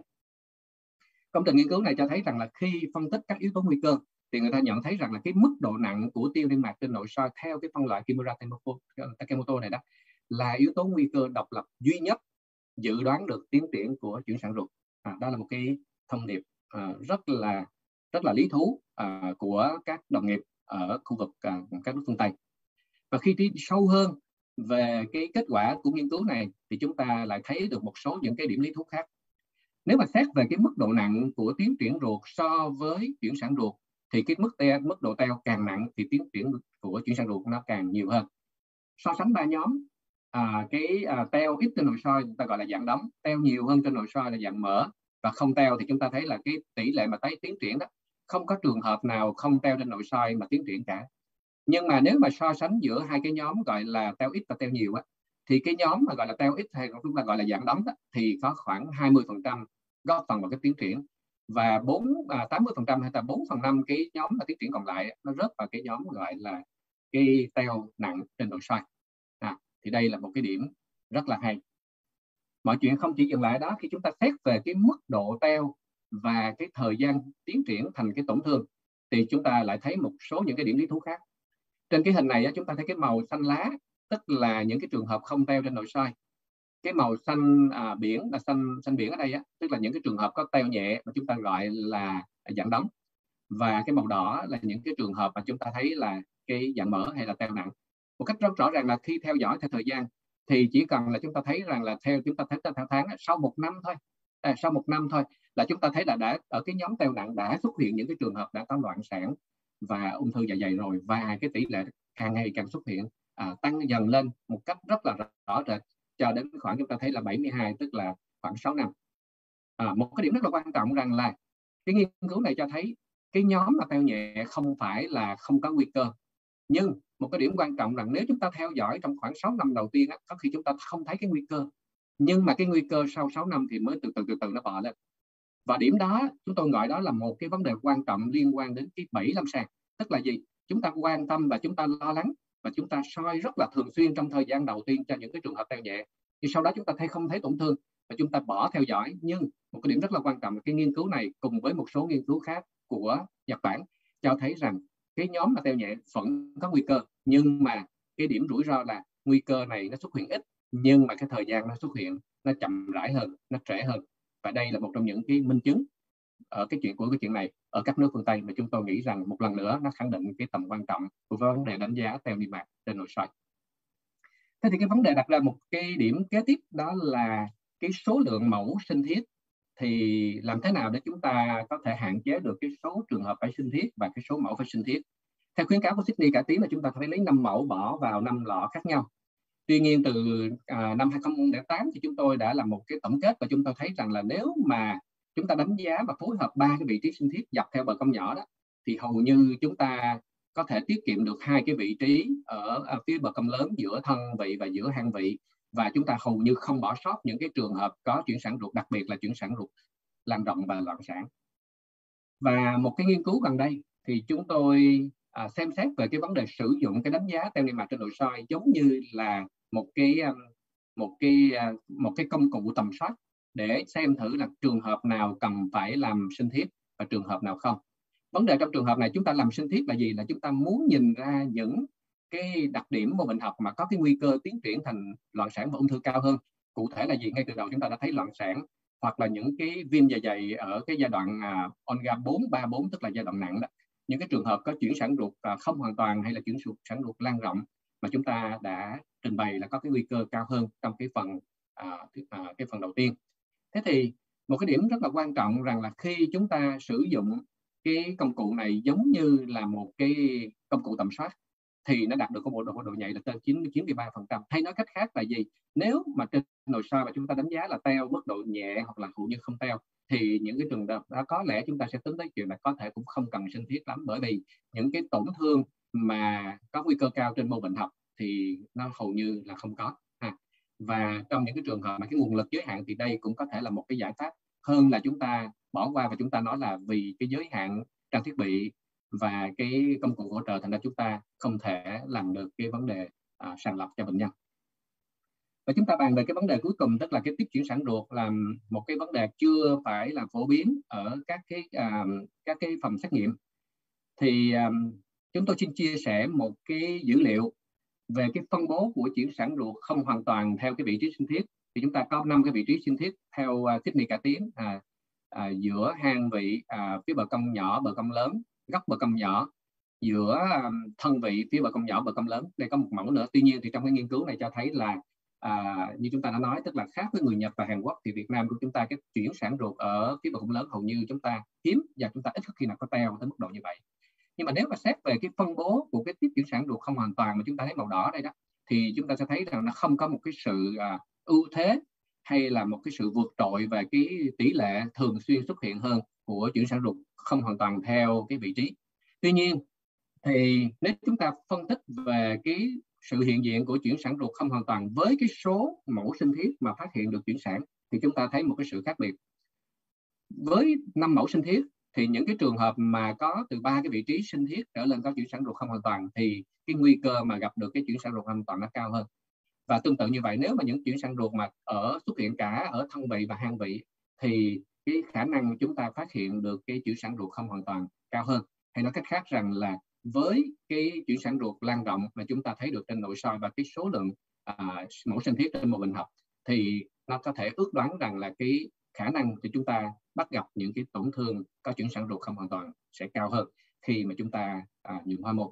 Công trình nghiên cứu này cho thấy rằng là khi phân tích các yếu tố nguy cơ thì người ta nhận thấy rằng là cái mức độ nặng của teo niêm mạc trên nội soi theo cái phân loại Kimura Takemoto này đó là yếu tố nguy cơ độc lập duy nhất dự đoán được tiến triển của chuyển sản ruột. À, đó là một cái thông điệp à, rất là rất là lý thú à, của các đồng nghiệp ở khu vực à, các nước phương Tây. Và khi đi sâu hơn về cái kết quả của nghiên cứu này thì chúng ta lại thấy được một số những cái điểm lý thú khác. Nếu mà xét về cái mức độ nặng của tiến triển ruột so với chuyển sản ruột thì cái mức teo, mức độ teo càng nặng thì tiến triển của chuyển sản ruột nó càng nhiều hơn. so sánh ba nhóm. À, cái à, teo ít trên nội soi chúng ta gọi là dạng đóng, teo nhiều hơn trên nội soi là dạng mỡ, và không teo thì chúng ta thấy là cái tỷ lệ mà tái tiến triển đó không có trường hợp nào không teo trên nội soi mà tiến triển cả. Nhưng mà nếu mà so sánh giữa hai cái nhóm gọi là teo ít và teo nhiều á, thì cái nhóm mà gọi là teo ít hay chúng ta gọi là dạng đóng đó, thì có khoảng hai mươi phần trăm góp phần vào cái tiến triển, và bốn à, tám mươi phần trăm hay là bốn phần năm cái nhóm mà tiến triển còn lại nó rớt vào cái nhóm gọi là cái teo nặng trên nội soi. À, thì đây là một cái điểm rất là hay. Mọi chuyện không chỉ dừng lại đó, khi chúng ta xét về cái mức độ teo và cái thời gian tiến triển thành cái tổn thương, thì chúng ta lại thấy một số những cái điểm lý thú khác. Trên cái hình này chúng ta thấy cái màu xanh lá, tức là những cái trường hợp không teo trên nội soi. Cái màu xanh à, biển là xanh xanh biển ở đây á, tức là những cái trường hợp có teo nhẹ mà chúng ta gọi là dạng đóng. Và cái màu đỏ là những cái trường hợp mà chúng ta thấy là cái dạng mỡ hay là teo nặng. Một cách rất rõ ràng là khi theo dõi theo thời gian thì chỉ cần là chúng ta thấy rằng là theo chúng ta thấy theo tháng sau một năm thôi, à, sau một năm thôi là chúng ta thấy là đã ở cái nhóm teo nặng đã xuất hiện những cái trường hợp đã có loạn sản và ung thư dạ dày rồi, và cái tỷ lệ càng ngày càng xuất hiện à, tăng dần lên một cách rất là rõ rệt cho đến khoảng chúng ta thấy là bảy mươi hai, tức là khoảng sáu năm. À, một cái điểm rất là quan trọng rằng là cái nghiên cứu này cho thấy cái nhóm mà teo nhẹ không phải là không có nguy cơ, nhưng một cái điểm quan trọng rằng nếu chúng ta theo dõi trong khoảng sáu năm đầu tiên, có khi chúng ta không thấy cái nguy cơ, nhưng mà cái nguy cơ sau sáu năm thì mới từ từ từ từ nó bò lên. Và điểm đó chúng tôi gọi đó là một cái vấn đề quan trọng liên quan đến cái bẫy lâm sàng. Tức là gì? Chúng ta quan tâm và chúng ta lo lắng và chúng ta soi rất là thường xuyên trong thời gian đầu tiên cho những cái trường hợp teo nhẹ, thì sau đó chúng ta thấy không thấy tổn thương và chúng ta bỏ theo dõi. Nhưng một cái điểm rất là quan trọng là cái nghiên cứu này cùng với một số nghiên cứu khác của Nhật Bản cho thấy rằng cái nhóm mà teo nhẹ vẫn có nguy cơ, nhưng mà cái điểm rủi ro là nguy cơ này nó xuất hiện ít, nhưng mà cái thời gian nó xuất hiện nó chậm rãi hơn, nó trễ hơn. Và đây là một trong những cái minh chứng ở cái chuyện của cái chuyện này ở các nước phương Tây, mà chúng tôi nghĩ rằng một lần nữa nó khẳng định cái tầm quan trọng của vấn đề đánh giá teo niêm mạc trên nội soi. Thế thì cái vấn đề đặt ra một cái điểm kế tiếp đó là cái số lượng mẫu sinh thiết. Thì làm thế nào để chúng ta có thể hạn chế được cái số trường hợp phải sinh thiết và cái số mẫu phải sinh thiết? Theo khuyến cáo của Sydney cải tiến là chúng ta phải lấy năm mẫu bỏ vào năm lọ khác nhau. Tuy nhiên từ à, năm hai không không tám thì chúng tôi đã làm một cái tổng kết và chúng tôi thấy rằng là nếu mà chúng ta đánh giá và phối hợp ba cái vị trí sinh thiết dọc theo bờ cong nhỏ đó, thì hầu như chúng ta có thể tiết kiệm được hai cái vị trí ở, ở phía bờ cong lớn giữa thân vị và giữa hang vị, và chúng ta hầu như không bỏ sót những cái trường hợp có chuyển sản ruột, đặc biệt là chuyển sản ruột lan rộng và loạn sản. Và một cái nghiên cứu gần đây thì chúng tôi à, xem xét về cái vấn đề sử dụng cái đánh giá teo niêm mạc trên nội soi giống như là một cái một cái một cái công cụ tầm soát để xem thử là trường hợp nào cần phải làm sinh thiết và trường hợp nào không. Vấn đề trong trường hợp này chúng ta làm sinh thiết là gì? Là chúng ta muốn nhìn ra những cái đặc điểm mô bệnh học mà có cái nguy cơ tiến triển thành loạn sản và ung thư cao hơn. Cụ thể là gì? Ngay từ đầu chúng ta đã thấy loạn sản hoặc là những cái viêm dạ dày ở cái giai đoạn à, Onga bốn, ba, bốn, tức là giai đoạn nặng đó. Những cái trường hợp có chuyển sản ruột à, không hoàn toàn hay là chuyển sản ruột lan rộng mà chúng ta đã trình bày là có cái nguy cơ cao hơn trong cái phần à, à, cái phần đầu tiên. Thế thì một cái điểm rất là quan trọng rằng là khi chúng ta sử dụng cái công cụ này giống như là một cái công cụ tầm soát thì nó đạt được có một độ, độ nhạy là trên chín mươi ba phần trăm. Hay nói cách khác là gì? Nếu mà trên nội soi mà chúng ta đánh giá là teo mức độ nhẹ hoặc là hầu như không teo, thì những cái trường hợp đó có lẽ chúng ta sẽ tính tới chuyện là có thể cũng không cần sinh thiết lắm, bởi vì những cái tổn thương mà có nguy cơ cao trên mô bệnh học thì nó hầu như là không có. Ha. Và trong những cái trường hợp mà cái nguồn lực giới hạn thì đây cũng có thể là một cái giải pháp hơn là chúng ta bỏ qua và chúng ta nói là vì cái giới hạn trang thiết bị và cái công cụ hỗ trợ thành ra chúng ta không thể làm được cái vấn đề à, sàng lọc cho bệnh nhân. Và chúng ta bàn về cái vấn đề cuối cùng, tức là cái tiếp chuyển sản ruột, là một cái vấn đề chưa phải là phổ biến ở các cái à, các cái phòng xét nghiệm. Thì à, chúng tôi xin chia sẻ một cái dữ liệu về cái phân bố của chuyển sản ruột không hoàn toàn theo cái vị trí sinh thiết. Thì chúng ta có năm cái vị trí sinh thiết theo uh, Sydney cải tiến, à, à, giữa hang vị à, phía bờ cong nhỏ, bờ cong lớn, góc bờ cong nhỏ, giữa um, thân vị phía bờ cong nhỏ, bờ cong lớn. Đây có một mẫu nữa. Tuy nhiên thì trong cái nghiên cứu này cho thấy là à, như chúng ta đã nói, tức là khác với người Nhật và Hàn Quốc thì Việt Nam của chúng ta cái chuyển sản ruột ở phía bờ cong lớn hầu như chúng ta hiếm và chúng ta ít khi nào có teo tới mức độ như vậy. Nhưng mà nếu mà xét về cái phân bố của cái tiếp chuyển sản ruột không hoàn toàn mà chúng ta thấy màu đỏ đây đó, thì chúng ta sẽ thấy rằng nó không có một cái sự à, ưu thế hay là một cái sự vượt trội về cái tỷ lệ thường xuyên xuất hiện hơn của chuyển sản ruột không hoàn toàn theo cái vị trí. Tuy nhiên thì nếu chúng ta phân tích về cái sự hiện diện của chuyển sản ruột không hoàn toàn với cái số mẫu sinh thiết mà phát hiện được chuyển sản, thì chúng ta thấy một cái sự khác biệt. Với năm mẫu sinh thiết thì những cái trường hợp mà có từ ba cái vị trí sinh thiết trở lên có chuyển sản ruột không hoàn toàn thì cái nguy cơ mà gặp được cái chuyển sản ruột không hoàn toàn nó cao hơn. Và tương tự như vậy, nếu mà những chuyển sản ruột mà ở xuất hiện cả ở thân vị và hang vị thì cái khả năng chúng ta phát hiện được cái chuyển sản ruột không hoàn toàn cao hơn. Hay nói cách khác rằng là với cái chuyển sản ruột lan rộng mà chúng ta thấy được trên nội soi và cái số lượng à, mẫu sinh thiết trên mô hình học, thì nó có thể ước đoán rằng là cái khả năng thì chúng ta bắt gặp những cái tổn thương có chuyển sản ruột không hoàn toàn sẽ cao hơn khi mà chúng ta à, nhuộm hormone.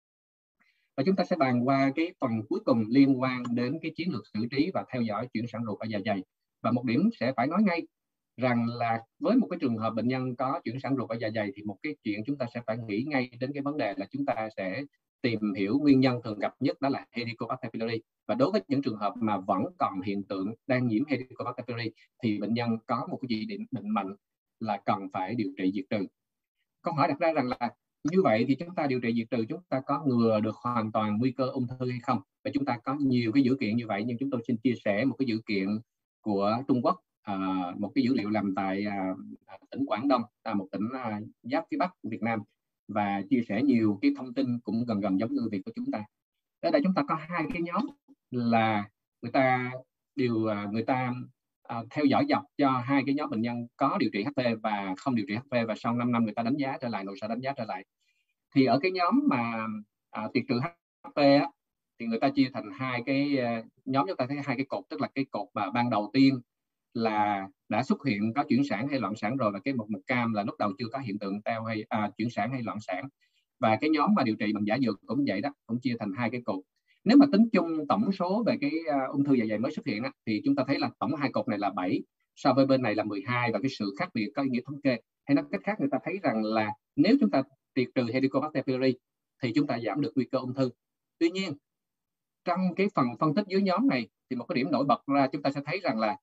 Và chúng ta sẽ bàn qua cái phần cuối cùng liên quan đến cái chiến lược xử trí và theo dõi chuyển sản ruột ở dạ dày. Và một điểm sẽ phải nói ngay rằng là với một cái trường hợp bệnh nhân có chuyển sản ruột ở dạ dày thì một cái chuyện chúng ta sẽ phải nghĩ ngay đến cái vấn đề là chúng ta sẽ tìm hiểu nguyên nhân thường gặp nhất, đó là Helicobacter pylori. Và đối với những trường hợp mà vẫn còn hiện tượng đang nhiễm Helicobacter pylori thì bệnh nhân có một cái chỉ định định mệnh là cần phải điều trị diệt trừ. Câu hỏi đặt ra rằng là như vậy thì chúng ta điều trị diệt trừ, chúng ta có ngừa được hoàn toàn nguy cơ ung thư hay không? Và chúng ta có nhiều cái dữ kiện như vậy, nhưng chúng tôi xin chia sẻ một cái dữ kiện của Trung Quốc, à, một cái dữ liệu làm tại à, tỉnh Quảng Đông, à, một tỉnh à, giáp phía Bắc của Việt Nam, và chia sẻ nhiều cái thông tin cũng gần gần giống như việc của chúng ta. Ở đây chúng ta có hai cái nhóm là người ta đều người ta à, theo dõi dọc cho hai cái nhóm bệnh nhân có điều trị hát pê và không điều trị hát pê, và sau năm năm người ta đánh giá trở lại, nội soi đánh giá trở lại. Thì ở cái nhóm mà à, tiệt trừ hát pê á, thì người ta chia thành hai cái uh, nhóm. Chúng ta thấy hai cái cột, tức là cái cột mà ban đầu tiên là đã xuất hiện có chuyển sản hay loạn sản rồi, và cái một mục cam là lúc đầu chưa có hiện tượng teo hay à, chuyển sản hay loạn sản. Và cái nhóm mà điều trị bằng giả dược cũng vậy đó, cũng chia thành hai cái cột. Nếu mà tính chung tổng số về cái uh, ung thư dạ dày mới xuất hiện á, thì chúng ta thấy là tổng hai cột này là bảy, so với bên này là mười hai, và cái sự khác biệt có ý nghĩa thống kê. Hay nói cách khác, người ta thấy rằng là nếu chúng ta tiệt trừ Helicobacter pylori thì chúng ta giảm được nguy cơ ung thư. Tuy nhiên, trong cái phần phân tích dưới nhóm này thì một cái điểm nổi bật ra, chúng ta sẽ thấy rằng là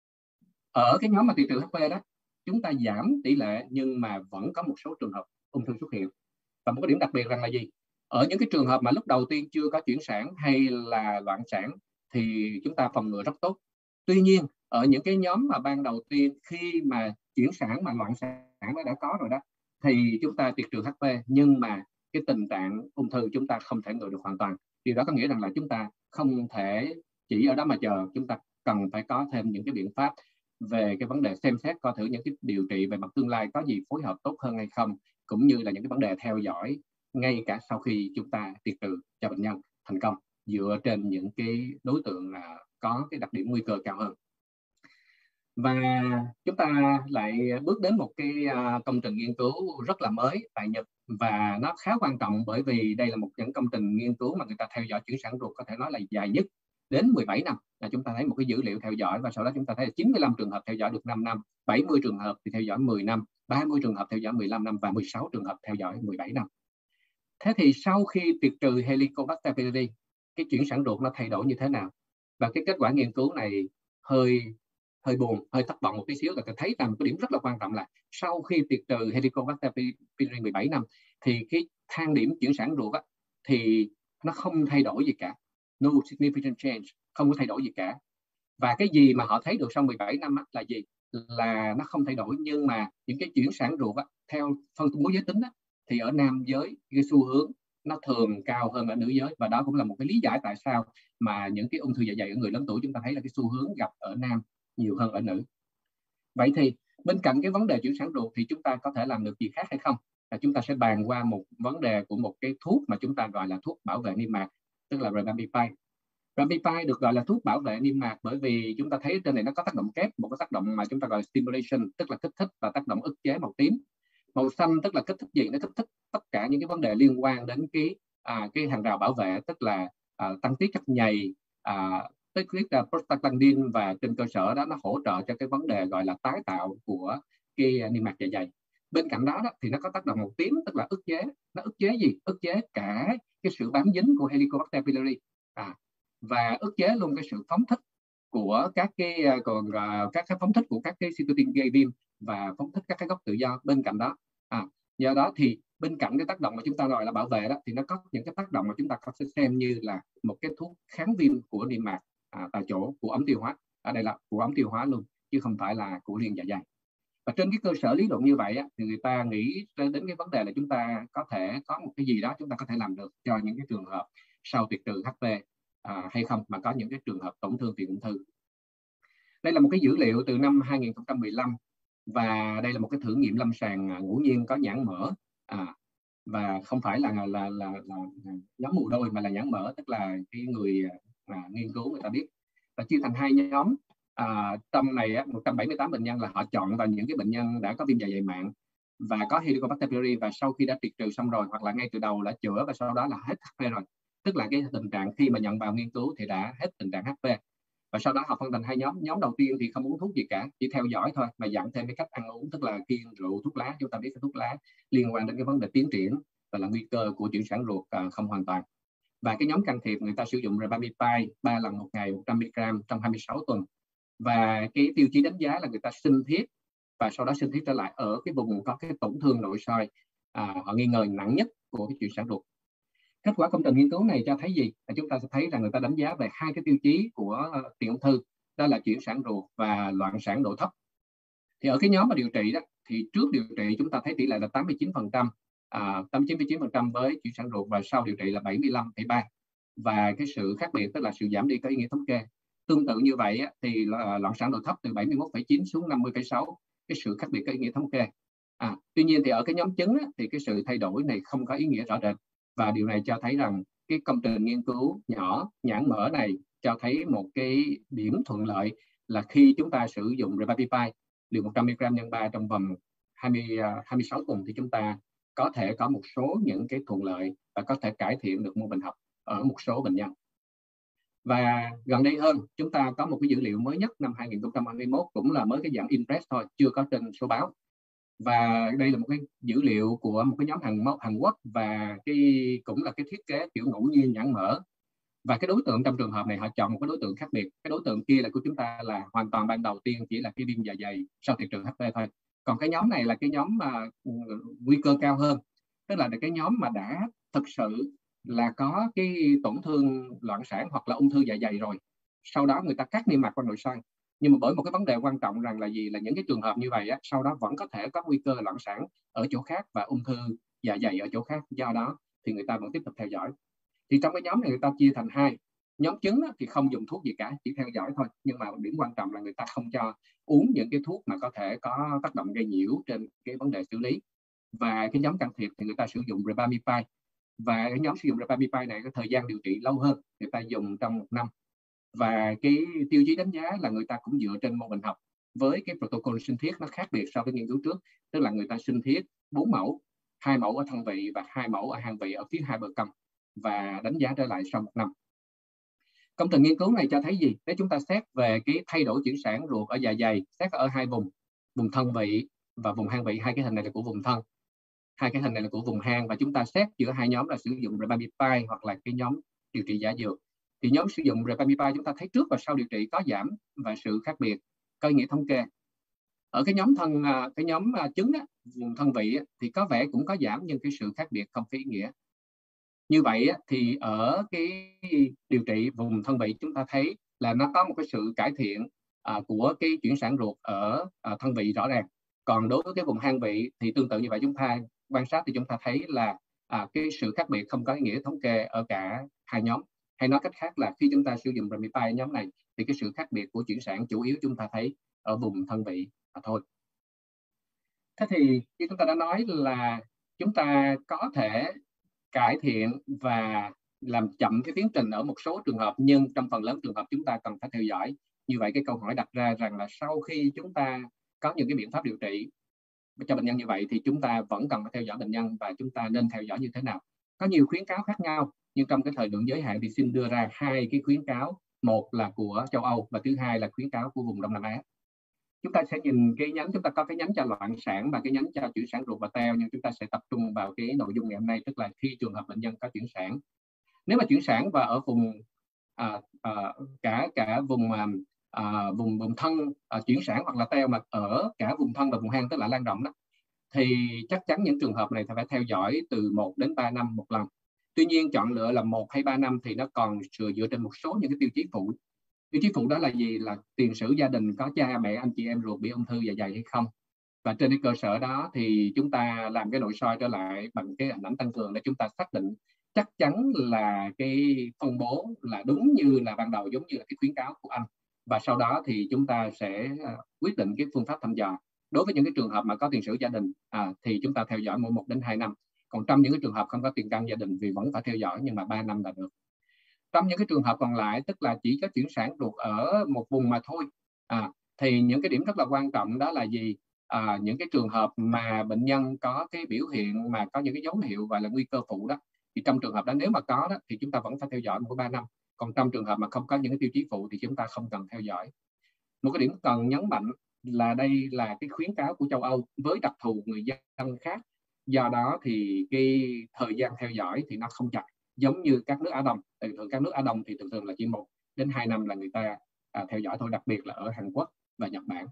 ở cái nhóm mà tiệt trừ hát pê đó, chúng ta giảm tỷ lệ nhưng mà vẫn có một số trường hợp ung thư xuất hiện. Và một cái điểm đặc biệt rằng là gì? Ở những cái trường hợp mà lúc đầu tiên chưa có chuyển sản hay là loạn sản thì chúng ta phòng ngừa rất tốt. Tuy nhiên, ở những cái nhóm mà ban đầu tiên khi mà chuyển sản mà loạn sản nó đã có rồi đó, thì chúng ta tiệt trừ hát pê, nhưng mà cái tình trạng ung thư chúng ta không thể ngừa được hoàn toàn. Điều đó có nghĩa rằng là chúng ta không thể chỉ ở đó mà chờ, chúng ta cần phải có thêm những cái biện pháp về cái vấn đề xem xét coi thử những cái điều trị về mặt tương lai có gì phối hợp tốt hơn hay không, cũng như là những cái vấn đề theo dõi ngay cả sau khi chúng ta tiệt trừ cho bệnh nhân thành công, dựa trên những cái đối tượng là có cái đặc điểm nguy cơ cao hơn. Và chúng ta lại bước đến một cái công trình nghiên cứu rất là mới tại Nhật, và nó khá quan trọng bởi vì đây là một những công trình nghiên cứu mà người ta theo dõi chuyển sản ruột có thể nói là dài nhất, đến mười bảy năm. Là chúng ta thấy một cái dữ liệu theo dõi, và sau đó chúng ta thấy là chín mươi lăm trường hợp theo dõi được năm năm, bảy mươi trường hợp thì theo dõi mười năm, ba mươi trường hợp theo dõi mười lăm năm và mười sáu trường hợp theo dõi mười bảy năm. Thế thì sau khi tiệt trừ Helicobacter pylori, cái chuyển sản ruột nó thay đổi như thế nào? Và cái kết quả nghiên cứu này hơi hơi buồn, hơi thất vọng một tí xíu, là thấy rằng một cái điểm rất là quan trọng là sau khi tiệt trừ Helicobacter pylori mười bảy năm thì cái thang điểm chuyển sản ruột á, thì nó không thay đổi gì cả, no significant change, không có thay đổi gì cả. Và cái gì mà họ thấy được sau mười bảy năm á, là gì? Là nó không thay đổi, nhưng mà những cái chuyển sản ruột á, theo phân bố giới tính á, thì ở nam giới cái xu hướng nó thường cao hơn ở nữ giới, và đó cũng là một cái lý giải tại sao mà những cái ung thư dạ dày ở người lớn tuổi chúng ta thấy là cái xu hướng gặp ở nam nhiều hơn ở nữ. Vậy thì bên cạnh cái vấn đề chuyển sản ruột thì chúng ta có thể làm được gì khác hay không? Là chúng ta sẽ bàn qua một vấn đề của một cái thuốc mà chúng ta gọi là thuốc bảo vệ niêm mạc, tức là Rilpivirine. Rilpivirine được gọi là thuốc bảo vệ niêm mạc bởi vì chúng ta thấy trên này nó có tác động kép, một cái tác động mà chúng ta gọi là stimulation, tức là kích thích, và tác động ức chế màu tím. Màu xanh tức là kích thích gì? Nó kích thích tất cả những cái vấn đề liên quan đến cái à, cái hàng rào bảo vệ, tức là à, tăng tiết chất nhầy, à, tiết là prostaglandin, và trên cơ sở đó nó hỗ trợ cho cái vấn đề gọi là tái tạo của cái niêm mạc dạ dày. Bên cạnh đó, đó thì nó có tác động màu tím, tức là ức chế. Nó ức chế gì? Ức chế cả cái sự bám dính của Helicobacter pylori. À, và ức chế luôn cái sự phóng thích của các cái còn uh, các cái phóng thích của các cái cytokine gây viêm và phóng thích các cái gốc tự do bên cạnh đó. À, do đó thì bên cạnh cái tác động mà chúng ta gọi là bảo vệ đó, thì nó có những cái tác động mà chúng ta có thể xem như là một cái thuốc kháng viêm của niêm mạc à, tại chỗ của ống tiêu hóa. Ở đây là của ống tiêu hóa luôn, chứ không phải là của liền dạ dày. Và trên cái cơ sở lý luận như vậy á, thì người ta nghĩ đến cái vấn đề là chúng ta có thể có một cái gì đó chúng ta có thể làm được cho những cái trường hợp sau tuyệt trừ hát pê à, hay không, mà có những cái trường hợp tổn thương tiền ung thư. Đây là một cái dữ liệu từ năm hai nghìn không trăm mười lăm và đây là một cái thử nghiệm lâm sàng ngẫu nhiên có nhãn mỡ à, và không phải là là, là là là nhóm mù đôi mà là nhãn mỡ, tức là cái người à, nghiên cứu người ta biết, và chia thành hai nhóm. À, trong này á, một trăm bảy mươi tám bệnh nhân là họ chọn vào những cái bệnh nhân đã có viêm dạ dày mạng và có Helicobacter pylori, và sau khi đã triệt trừ xong rồi hoặc là ngay từ đầu đã chữa và sau đó là hết hát pê rồi, tức là cái tình trạng khi mà nhận vào nghiên cứu thì đã hết tình trạng hát pê. Và sau đó họ phân thành hai nhóm. Nhóm đầu tiên thì không uống thuốc gì cả, chỉ theo dõi thôi, mà dặn thêm cái cách ăn uống, tức là kiêng rượu, thuốc lá. Chúng ta biết cái thuốc lá liên quan đến cái vấn đề tiến triển và là nguy cơ của chuyển sản ruột à, không hoàn toàn. Và cái nhóm can thiệp người ta sử dụng Rebamipine ba lần một ngày một trăm mi-li-gam trong hai mươi sáu tuần. Và cái tiêu chí đánh giá là người ta sinh thiết và sau đó sinh thiết trở lại ở cái vùng có cái tổn thương nội soi à, họ nghi ngờ nặng nhất của cái chuyển sản ruột. Kết quả công trình nghiên cứu này cho thấy gì? Là chúng ta sẽ thấy rằng người ta đánh giá về hai cái tiêu chí của tiền ung thư, đó là chuyển sản ruột và loạn sản độ thấp. Thì ở cái nhóm mà điều trị đó, thì trước điều trị chúng ta thấy tỷ lệ là tám mươi chín phần trăm, à, tám mươi chín phần trăm với chuyển sản ruột, và sau điều trị là bảy mươi lăm phẩy ba. Và cái sự khác biệt tức là sự giảm đi có ý nghĩa thống kê. Tương tự như vậy thì là loạn sản độ thấp từ bảy mươi mốt phẩy chín xuống năm mươi phẩy sáu, cái sự khác biệt có ý nghĩa thống kê. À, tuy nhiên thì ở cái nhóm trứng thì cái sự thay đổi này không có ý nghĩa rõ rệt. Và điều này cho thấy rằng cái công trình nghiên cứu nhỏ nhãn mỡ này cho thấy một cái điểm thuận lợi là khi chúng ta sử dụng Rebapipine liều một trăm mi-li-gam nhân ba trong vòng hai mươi, hai mươi sáu tuần thì chúng ta có thể có một số những cái thuận lợi và có thể cải thiện được mô bệnh học ở một số bệnh nhân. Và gần đây hơn, chúng ta có một cái dữ liệu mới nhất năm hai nghìn không trăm hai mươi mốt, cũng là mới cái dạng impress thôi, chưa có trên số báo. Và đây là một cái dữ liệu của một cái nhóm Hàn, Hàn Quốc, và cái cũng là cái thiết kế kiểu ngẫu nhiên nhãn mỡ. Và cái đối tượng trong trường hợp này họ chọn một cái đối tượng khác biệt. Cái đối tượng kia là của chúng ta là hoàn toàn ban đầu tiên chỉ là cái viêm dạ dày sau tuyệt trừ hát pê thôi. Còn cái nhóm này là cái nhóm mà nguy cơ cao hơn, tức là cái nhóm mà đã thực sự là có cái tổn thương loạn sản hoặc là ung thư dạ dày rồi. Sau đó người ta cắt niêm mạc qua nội soi. Nhưng mà bởi một cái vấn đề quan trọng rằng là gì, là những cái trường hợp như vậy á, sau đó vẫn có thể có nguy cơ loạn sản ở chỗ khác và ung thư dạ dày ở chỗ khác. Do đó thì người ta vẫn tiếp tục theo dõi. Thì trong cái nhóm này người ta chia thành hai. Nhóm trứng thì không dùng thuốc gì cả, chỉ theo dõi thôi. Nhưng mà điểm quan trọng là người ta không cho uống những cái thuốc mà có thể có tác động gây nhiễu trên cái vấn đề xử lý. Và cái nhóm can thiệp thì người ta sử dụng Rebamipine. Và cái nhóm sử dụng Rebamipine này có thời gian điều trị lâu hơn, người ta dùng trong một năm. Và cái tiêu chí đánh giá là người ta cũng dựa trên mô bệnh học, với cái protocol sinh thiết nó khác biệt so với nghiên cứu trước, tức là người ta sinh thiết bốn mẫu, hai mẫu ở thân vị và hai mẫu ở hang vị ở phía hai bờ cong, và đánh giá trở lại sau một năm. Công trình nghiên cứu này cho thấy gì? Nếu chúng ta xét về cái thay đổi chuyển sản ruột ở dạ dày, xét ở hai vùng, vùng thân vị và vùng hang vị, hai cái hình này là của vùng thân, hai cái hình này là của vùng hang, và chúng ta xét giữa hai nhóm là sử dụng Rebamipine hoặc là cái nhóm điều trị giả dược. Thì nhóm sử dụng Rebamipine chúng ta thấy trước và sau điều trị có giảm và sự khác biệt có ý nghĩa thống kê. Ở cái nhóm thân, cái nhóm trứng á, vùng thân vị á, thì có vẻ cũng có giảm nhưng cái sự khác biệt không có ý nghĩa. Như vậy á, thì ở cái điều trị vùng thân vị chúng ta thấy là nó có một cái sự cải thiện à, của cái chuyển sản ruột ở à, thân vị rõ ràng. Còn đối với cái vùng hang vị thì tương tự như vậy, chúng ta quan sát thì chúng ta thấy là à, cái sự khác biệt không có ý nghĩa thống kê ở cả hai nhóm. Hay nói cách khác là khi chúng ta sử dụng Rebamipine nhóm này thì cái sự khác biệt của chuyển sản chủ yếu chúng ta thấy ở vùng thân vị mà thôi. Thế thì như chúng ta đã nói là chúng ta có thể cải thiện và làm chậm cái tiến trình ở một số trường hợp, nhưng trong phần lớn trường hợp chúng ta cần phải theo dõi. Như vậy cái câu hỏi đặt ra rằng là sau khi chúng ta có những cái biện pháp điều trị cho bệnh nhân như vậy thì chúng ta vẫn cần phải theo dõi bệnh nhân, và chúng ta nên theo dõi như thế nào? Có nhiều khuyến cáo khác nhau, nhưng trong cái thời lượng giới hạn thì xin đưa ra hai cái khuyến cáo. Một là của châu Âu và thứ hai là khuyến cáo của vùng Đông Nam Á. Chúng ta sẽ nhìn cái nhánh, chúng ta có cái nhánh cho loạn sản và cái nhánh cho chuyển sản ruột và teo, nhưng chúng ta sẽ tập trung vào cái nội dung ngày hôm nay, tức là khi trường hợp bệnh nhân có chuyển sản. Nếu mà chuyển sản và ở vùng à, à, cả cả vùng à, à, vùng vùng thân à, chuyển sản hoặc là teo mà ở cả vùng thân và vùng hang, tức là lan rộng đó, thì chắc chắn những trường hợp này phải theo dõi từ một đến ba năm một lần. Tuy nhiên chọn lựa là một hay ba năm thì nó còn dựa dựa trên một số những cái tiêu chí phụ. Tiêu chí phụ đó là gì? Là tiền sử gia đình có cha mẹ anh chị em ruột bị ung thư dạ dày hay không. Và trên cái cơ sở đó thì chúng ta làm cái nội soi trở lại bằng cái hình ảnh tăng cường để chúng ta xác định chắc chắn là cái phân bố là đúng như là ban đầu, giống như là cái khuyến cáo của anh. Và sau đó thì chúng ta sẽ uh, quyết định cái phương pháp thăm dò. Đối với những cái trường hợp mà có tiền sử gia đình à, thì chúng ta theo dõi mỗi một đến hai năm. Còn trong những cái trường hợp không có tiền căn gia đình thì vẫn phải theo dõi, nhưng mà ba năm là được. Trong những cái trường hợp còn lại, tức là chỉ có chuyển sản ruột ở một vùng mà thôi, à, thì những cái điểm rất là quan trọng đó là gì? À, những cái trường hợp mà bệnh nhân có cái biểu hiện mà có những cái dấu hiệu gọi là nguy cơ phụ đó, thì trong trường hợp đó nếu mà có đó thì chúng ta vẫn phải theo dõi mỗi ba năm. Còn trong trường hợp mà không có những cái tiêu chí phụ thì chúng ta không cần theo dõi. Một cái điểm cần nhấn mạnh là đây là cái khuyến cáo của châu Âu với đặc thù người dân khác, do đó thì cái thời gian theo dõi thì nó không chặt giống như các nước Á Đông. Thường thường các nước Á Đông thì thường thường là chỉ một đến hai năm là người ta à, theo dõi thôi, đặc biệt là ở Hàn Quốc và Nhật Bản.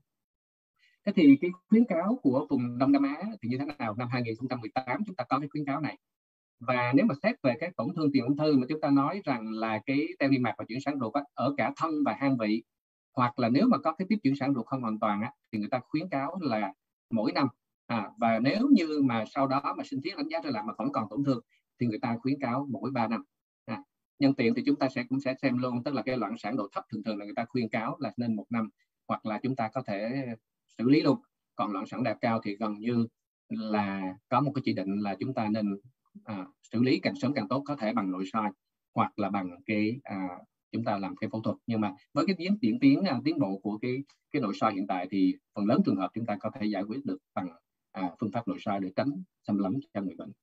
Thế thì cái khuyến cáo của vùng Đông Nam Á thì như thế nào? Năm hai nghìn không trăm mười tám chúng ta có cái khuyến cáo này. Và nếu mà xét về cái tổn thương tiền ung thư mà chúng ta nói rằng là cái teo niêm mạc và chuyển sản ruột á, ở cả thân và hang vị, hoặc là nếu mà có cái tiếp chuyển sản ruột không hoàn toàn á, thì người ta khuyến cáo là mỗi năm. À, và nếu như mà sau đó mà sinh thiết đánh giá trở lại mà vẫn còn tổn thương thì người ta khuyến cáo mỗi ba năm. À, nhân tiện thì chúng ta sẽ cũng sẽ xem luôn, tức là cái loãng sản độ thấp thường thường là người ta khuyên cáo là nên một năm, hoặc là chúng ta có thể xử lý luôn. Còn loãng sản đạt cao thì gần như là có một cái chỉ định là chúng ta nên à, xử lý càng sớm càng tốt, có thể bằng nội soi hoặc là bằng cái à, chúng ta làm cái phẫu thuật. Nhưng mà với cái tiến tiến tiến tiến bộ của cái cái nội soi hiện tại thì phần lớn trường hợp chúng ta có thể giải quyết được bằng à, phương pháp nội soi để tránh xâm lấn cho người bệnh.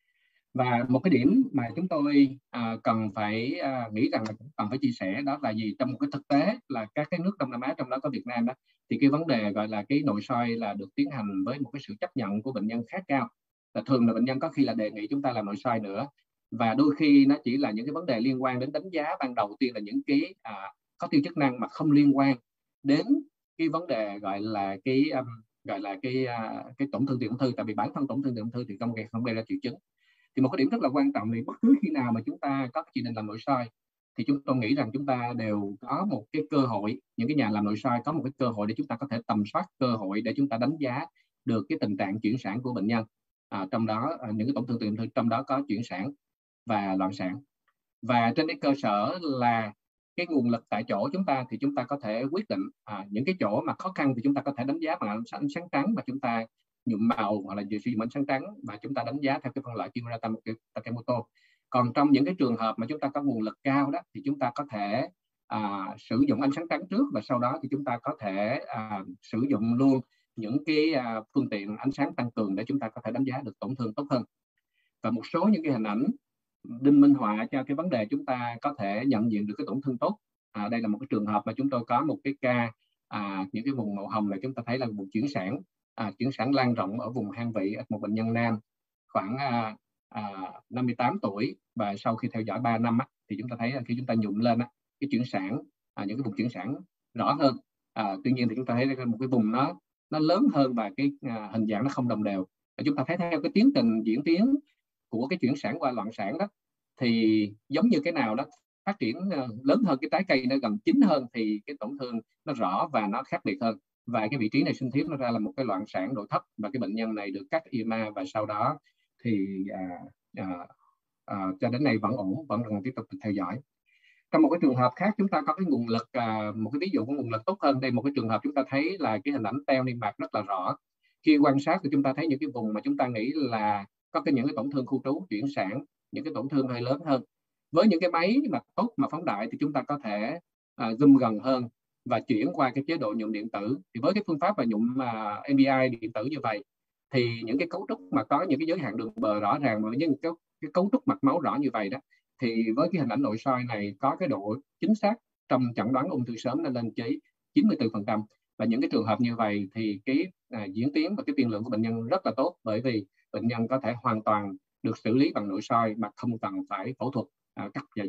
Và một cái điểm mà chúng tôi à, cần phải à, nghĩ rằng là cũng cần phải chia sẻ đó là gì? Trong một cái thực tế là các cái nước Đông Nam Á, trong đó có Việt Nam đó, thì cái vấn đề gọi là cái nội soi là được tiến hành với một cái sự chấp nhận của bệnh nhân khá cao. Là thường là bệnh nhân có khi là đề nghị chúng ta làm nội soi nữa, và đôi khi nó chỉ là những cái vấn đề liên quan đến đánh giá ban đầu tiên là những cái à, có tiêu chức năng mà không liên quan đến cái vấn đề gọi là cái um, gọi là cái uh, cái tổn thương tiền ung thư. Tại vì bản thân tổn thương tiền ung thư thì không gây không gây ra triệu chứng. Thì một cái điểm rất là quan trọng thì bất cứ khi nào mà chúng ta có chỉ định làm nội soi thì chúng tôi nghĩ rằng chúng ta đều có một cái cơ hội, những cái nhà làm nội soi có một cái cơ hội để chúng ta có thể tầm soát cơ hội để chúng ta đánh giá được cái tình trạng chuyển sản của bệnh nhân. À, trong đó à, những cái tổn thương tiền ung thư trong đó có chuyển sản và loãng sản. Và trên cái cơ sở là cái nguồn lực tại chỗ chúng ta thì chúng ta có thể quyết định à, những cái chỗ mà khó khăn thì chúng ta có thể đánh giá bằng ánh sáng trắng, và chúng ta nhuộm màu hoặc là sử dụng ánh sáng trắng và chúng ta đánh giá theo cái phân loại Kimura Takemoto. Còn trong những cái trường hợp mà chúng ta có nguồn lực cao đó thì chúng ta có thể à, sử dụng ánh sáng trắng trước, và sau đó thì chúng ta có thể à, sử dụng luôn những cái à, phương tiện ánh sáng tăng cường để chúng ta có thể đánh giá được tổn thương tốt hơn. Và một số những cái hình ảnh đinh minh họa cho cái vấn đề chúng ta có thể nhận diện được cái tổn thương tốt. À, đây là một cái trường hợp mà chúng tôi có một cái ca à, những cái vùng màu hồng này chúng ta thấy là vùng chuyển sản, à, chuyển sản lan rộng ở vùng hang vị, một bệnh nhân nam khoảng à, à, năm mươi tám tuổi, và sau khi theo dõi ba năm á, thì chúng ta thấy là khi chúng ta nhuộm lên á, cái chuyển sản à, những cái vùng chuyển sản rõ hơn. À, tuy nhiên thì chúng ta thấy là một cái vùng nó nó lớn hơn và cái à, hình dạng nó không đồng đều. Và chúng ta thấy theo cái tiến trình diễn tiến của cái chuyển sản qua loãng sản đó thì giống như cái nào đó phát triển uh, lớn hơn, cái trái cây nó gần chín hơn thì cái tổn thương nó rõ và nó khác biệt hơn. Và cái vị trí này sinh thiết nó ra là một cái loãng sản độ thấp, và cái bệnh nhân này được cắt i em a và sau đó thì à, à, à, cho đến nay vẫn ổn, vẫn còn tiếp tục được theo dõi. Trong một cái trường hợp khác chúng ta có cái nguồn lực, à, một cái ví dụ của nguồn lực tốt hơn. Đây một cái trường hợp chúng ta thấy là cái hình ảnh teo niêm mạc rất là rõ. Khi quan sát thì chúng ta thấy những cái vùng mà chúng ta nghĩ là có cái những cái tổn thương khu trú chuyển sản, những cái tổn thương hơi lớn hơn. Với những cái máy mà tốt mà phóng đại thì chúng ta có thể à, zoom gần hơn và chuyển qua cái chế độ nhuộm điện tử. Thì với cái phương pháp mà nhuộm à, em rờ i điện tử như vậy thì những cái cấu trúc mà có những cái giới hạn đường bờ rõ ràng, và những cái, cái cấu trúc mạch máu rõ như vậy đó, thì với cái hình ảnh nội soi này có cái độ chính xác trong chẩn đoán ung thư sớm nó lên tới chín mươi tư phần trăm. Và những cái trường hợp như vậy thì cái à, diễn tiến và cái tiên lượng của bệnh nhân rất là tốt, bởi vì bệnh nhân có thể hoàn toàn được xử lý bằng nội soi mà không cần phải phẫu thuật à, cắt dạ dày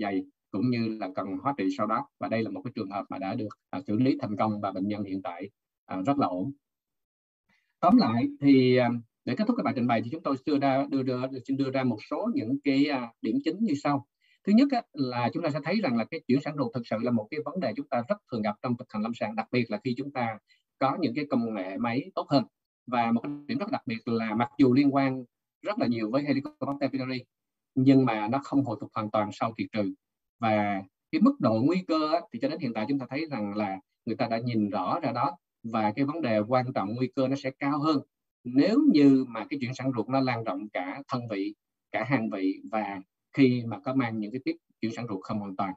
cũng như là cần hóa trị sau đó. Và đây là một cái trường hợp mà đã được à, xử lý thành công và bệnh nhân hiện tại à, rất là ổn. Tóm lại thì à, để kết thúc cái bài trình bày thì chúng tôi đưa ra đưa, đưa xin đưa ra một số những cái à, điểm chính như sau. Thứ nhất á, là chúng ta sẽ thấy rằng là cái chuyển sản ruột thực sự là một cái vấn đề chúng ta rất thường gặp trong thực hành lâm sàng, đặc biệt là khi chúng ta có những cái công nghệ máy tốt hơn. Và một cái điểm rất đặc biệt là mặc dù liên quan rất là nhiều với Helicobacter pylori, nhưng mà nó không hồi phục hoàn toàn sau triệt trừ. Và cái mức độ nguy cơ á, thì cho đến hiện tại chúng ta thấy rằng là người ta đã nhìn rõ ra đó, và cái vấn đề quan trọng nguy cơ nó sẽ cao hơn nếu như mà cái chuyển sản ruột nó lan rộng cả thân vị, cả hàng vị, và khi mà có mang những cái tiếp chuyển sản ruột không hoàn toàn.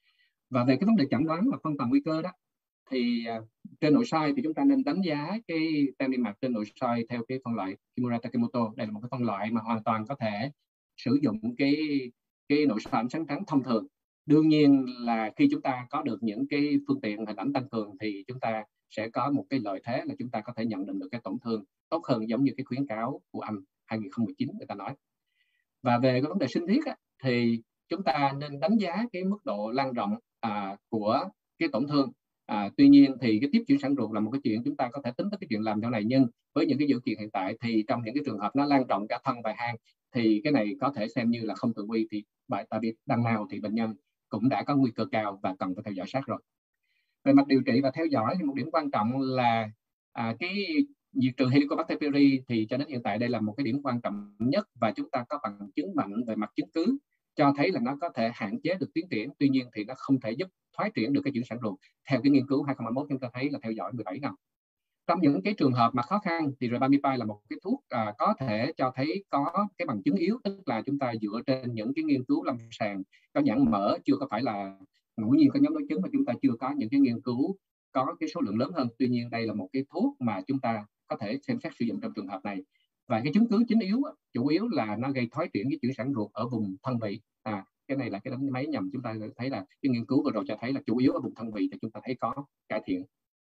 Và về cái vấn đề chẩn đoán và phân tầng nguy cơ đó, thì uh, trên nội soi thì chúng ta nên đánh giá cái tem niêm mạc trên nội soi theo cái phân loại Kimura Takemoto. Đây là một cái phân loại mà hoàn toàn có thể sử dụng cái cái nội soi ánh sáng trắng thông thường. Đương nhiên là khi chúng ta có được những cái phương tiện hình ảnh tăng cường thì chúng ta sẽ có một cái lợi thế là chúng ta có thể nhận định được cái tổn thương tốt hơn, giống như cái khuyến cáo của Anh hai không một chín người ta nói. Và về cái vấn đề sinh thiết á, thì chúng ta nên đánh giá cái mức độ lan rộng à, của cái tổn thương. À, tuy nhiên thì cái tiếp chuyển sản ruột là một cái chuyện chúng ta có thể tính tới cái chuyện làm sau này, nhưng với những cái dữ kiện hiện tại thì trong những cái trường hợp nó lan rộng cả thân và hang thì cái này có thể xem như là không thường quy, thì tại vì đằng nào thì bệnh nhân cũng đã có nguy cơ cao và cần phải theo dõi sát rồi. Về mặt điều trị và theo dõi thì một điểm quan trọng là à, cái diệt trừ Helicobacter pylori thì cho đến hiện tại đây là một cái điểm quan trọng nhất, và chúng ta có bằng chứng mạnh về mặt chứng cứ cho thấy là nó có thể hạn chế được tiến triển. Tuy nhiên thì nó không thể giúp thoái triển được cái chuyển sản ruột. Theo cái nghiên cứu hai không hai mốt chúng ta thấy là theo dõi mười bảy năm. Trong những cái trường hợp mà khó khăn thì Rebamipine là một cái thuốc à, có thể cho thấy có cái bằng chứng yếu, tức là chúng ta dựa trên những cái nghiên cứu lâm sàng có nhãn mở, chưa có phải là ngẫu nhiên có nhóm đối chứng, mà chúng ta chưa có những cái nghiên cứu có cái số lượng lớn hơn. Tuy nhiên đây là một cái thuốc mà chúng ta có thể xem xét sử dụng trong trường hợp này. Và cái chứng cứ chính yếu chủ yếu là nó gây thoái triển cái chuyển sản ruột ở vùng thân vị. À, cái này là cái đánh máy nhầm, chúng ta thấy là cái nghiên cứu vừa rồi cho thấy là chủ yếu ở vùng thân vị thì chúng ta thấy có cải thiện.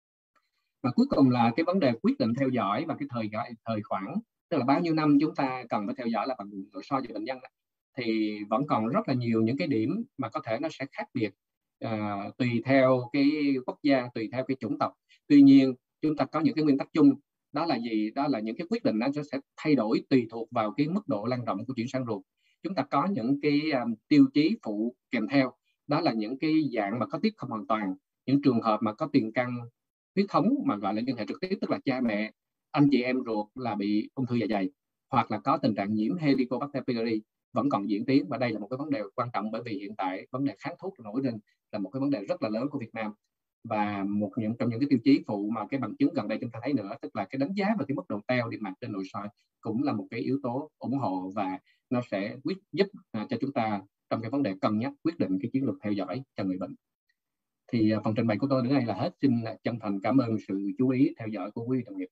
Và cuối cùng là cái vấn đề quyết định theo dõi và cái thời thời khoảng, tức là bao nhiêu năm chúng ta cần phải theo dõi là bằng nội soi cho bệnh nhân đó. Thì vẫn còn rất là nhiều những cái điểm mà có thể nó sẽ khác biệt à, tùy theo cái quốc gia, tùy theo cái chủng tộc. Tuy nhiên chúng ta có những cái nguyên tắc chung, đó là gì? Đó là những cái quyết định nó sẽ thay đổi tùy thuộc vào cái mức độ lan rộng của chuyển sản ruột. Chúng ta có những cái um, tiêu chí phụ kèm theo, đó là những cái dạng mà có tiếp không hoàn toàn, những trường hợp mà có tiền căn huyết thống mà gọi là liên hệ trực tiếp, tức là cha mẹ, anh chị em ruột là bị ung thư dạ dày, hoặc là có tình trạng nhiễm Helicobacter pylori vẫn còn diễn tiến. Và đây là một cái vấn đề quan trọng, bởi vì hiện tại vấn đề kháng thuốc nổi lên là một cái vấn đề rất là lớn của Việt Nam. Và một những trong những cái tiêu chí phụ mà cái bằng chứng gần đây chúng ta thấy nữa, tức là cái đánh giá về cái mức độ teo niêm mạc trên nội soi cũng là một cái yếu tố ủng hộ, và nó sẽ quyết giúp à, cho chúng ta trong cái vấn đề cân nhắc quyết định cái chiến lược theo dõi cho người bệnh. Thì à, phần trình bày của tôi đến đây là hết. Xin chân thành cảm ơn sự chú ý theo dõi của quý vị đồng nghiệp.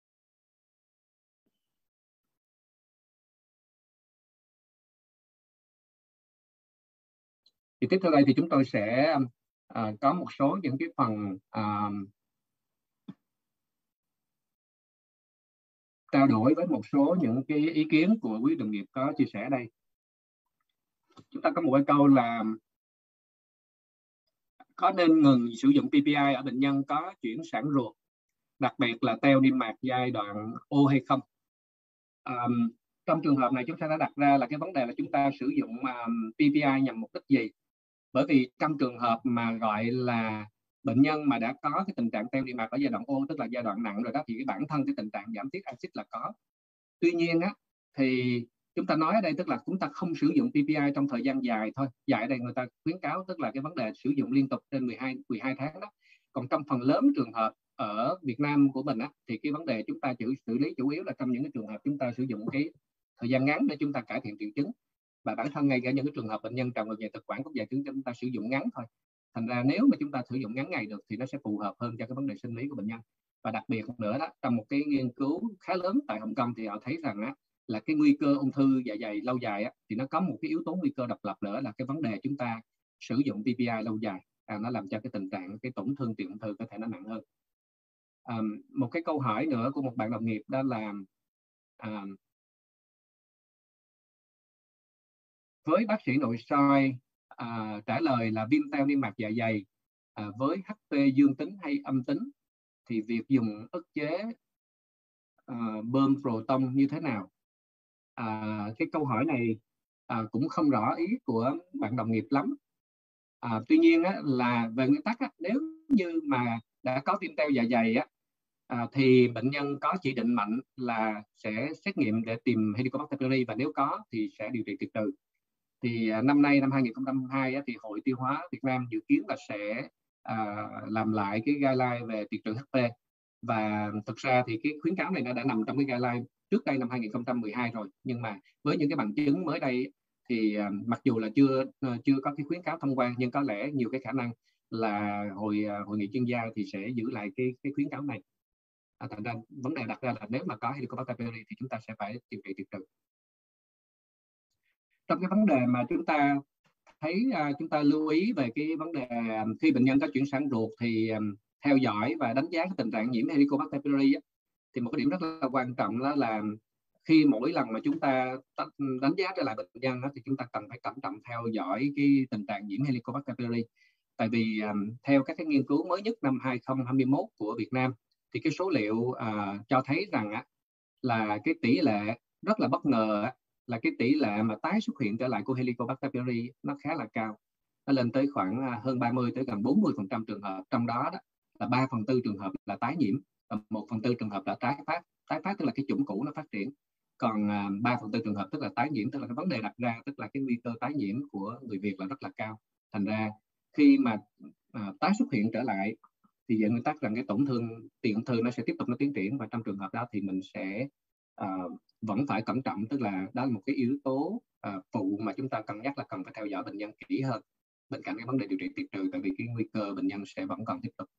Thì tiếp theo đây thì chúng tôi sẽ à, có một số những cái phần à, trao đổi với một số những cái ý kiến của quý đồng nghiệp có chia sẻ đây. Chúng ta có một cái câu là có nên ngừng sử dụng pê pê i ở bệnh nhân có chuyển sản ruột, đặc biệt là teo niêm mạc giai đoạn O hay không? À, trong trường hợp này chúng ta đã đặt ra là cái vấn đề là chúng ta sử dụng um, pê pê i nhằm mục đích gì? Bởi vì trong trường hợp mà gọi là bệnh nhân mà đã có cái tình trạng teo niêm mạc ở giai đoạn O, tức là giai đoạn nặng rồi đó, thì cái bản thân cái tình trạng giảm tiết axit là có. Tuy nhiên á, thì chúng ta nói ở đây tức là chúng ta không sử dụng pê pê i trong thời gian dài thôi. Dài ở đây người ta khuyến cáo tức là cái vấn đề sử dụng liên tục trên mười hai, mười hai tháng đó. Còn trong phần lớn trường hợp ở Việt Nam của mình á, thì cái vấn đề chúng ta chỉ xử lý chủ yếu là trong những cái trường hợp chúng ta sử dụng cái thời gian ngắn để chúng ta cải thiện triệu chứng. Và bản thân ngay cả những cái trường hợp bệnh nhân trào ngược dạ thực quản, cúc dạ chứng chúng ta sử dụng ngắn thôi. Thành ra nếu mà chúng ta sử dụng ngắn ngày được thì nó sẽ phù hợp hơn cho cái vấn đề sinh lý của bệnh nhân. Và đặc biệt nữa đó, trong một cái nghiên cứu khá lớn tại Hồng Kông thì họ thấy rằng á, là cái nguy cơ ung thư dạ dày lâu dài á, thì nó có một cái yếu tố nguy cơ độc lập nữa là cái vấn đề chúng ta sử dụng pê pê i lâu dài, à, nó làm cho cái tình trạng cái tổn thương tiền ung thư có thể nó nặng hơn. À, một cái câu hỏi nữa của một bạn đồng nghiệp đó là à, với bác sĩ nội soi à, trả lời là viêm teo niêm mạc dạ dày à, với hát pê dương tính hay âm tính thì việc dùng ức chế à, bơm proton như thế nào? À, cái câu hỏi này à, cũng không rõ ý của bạn đồng nghiệp lắm. À, tuy nhiên á, là về nguyên tắc á, nếu như mà đã có viêm teo dạ dày á, à, thì bệnh nhân có chỉ định mạnh là sẽ xét nghiệm để tìm Helicobacter pylori, và nếu có thì sẽ điều trị tiệt trừ. Thì à, năm nay năm hai nghìn không trăm hai mươi hai á, thì Hội Tiêu hóa Việt Nam dự kiến là sẽ à, làm lại cái guideline về tiệt trừ hát pê, và thực ra thì cái khuyến cáo này nó đã nằm trong cái guideline trước đây năm hai nghìn không trăm mười hai rồi, nhưng mà với những cái bằng chứng mới đây thì à, mặc dù là chưa à, chưa có cái khuyến cáo thông quan, nhưng có lẽ nhiều cái khả năng là hội à, hội nghị chuyên gia thì sẽ giữ lại cái cái khuyến cáo này. À, thành ra vấn đề đặt ra là nếu mà có Helicobacter pylori thì chúng ta sẽ phải điều trị tiệt trừ. Trong cái vấn đề mà chúng ta thấy uh, chúng ta lưu ý về cái vấn đề um, khi bệnh nhân có chuyển sản ruột thì um, theo dõi và đánh giá cái tình trạng nhiễm Helicobacter pylori á, thì một cái điểm rất là quan trọng đó là khi mỗi lần mà chúng ta đánh giá trở lại bệnh nhân đó, thì chúng ta cần phải cẩn trọng theo dõi cái tình trạng nhiễm Helicobacter pylori. Tại vì um, theo các cái nghiên cứu mới nhất năm hai nghìn không trăm hai mươi mốt của Việt Nam thì cái số liệu uh, cho thấy rằng á, là cái tỷ lệ rất là bất ngờ á, là cái tỷ lệ mà tái xuất hiện trở lại của Helicobacter pylori nó khá là cao. Nó lên tới khoảng hơn ba mươi tới gần bốn mươi phần trăm trường hợp, trong đó, đó là ba phần tư trường hợp là tái nhiễm và một phần tư trường hợp là tái phát. Tái phát tức là cái chủng cũ nó phát triển. Còn ba phần tư trường hợp tức là tái nhiễm, tức là cái vấn đề đặt ra tức là cái nguy cơ tái nhiễm của người Việt là rất là cao. Thành ra khi mà à, tái xuất hiện trở lại thì về nguyên tắc rằng cái tổn thương tiền ung thư nó sẽ tiếp tục nó tiến triển, và trong trường hợp đó thì mình sẽ uh, vẫn phải cẩn trọng, tức là đó là một cái yếu tố uh, phụ mà chúng ta cân nhắc là cần phải theo dõi bệnh nhân kỹ hơn bên cạnh cái vấn đề điều trị tiệt trừ, tại vì cái nguy cơ bệnh nhân sẽ vẫn còn tiếp tục.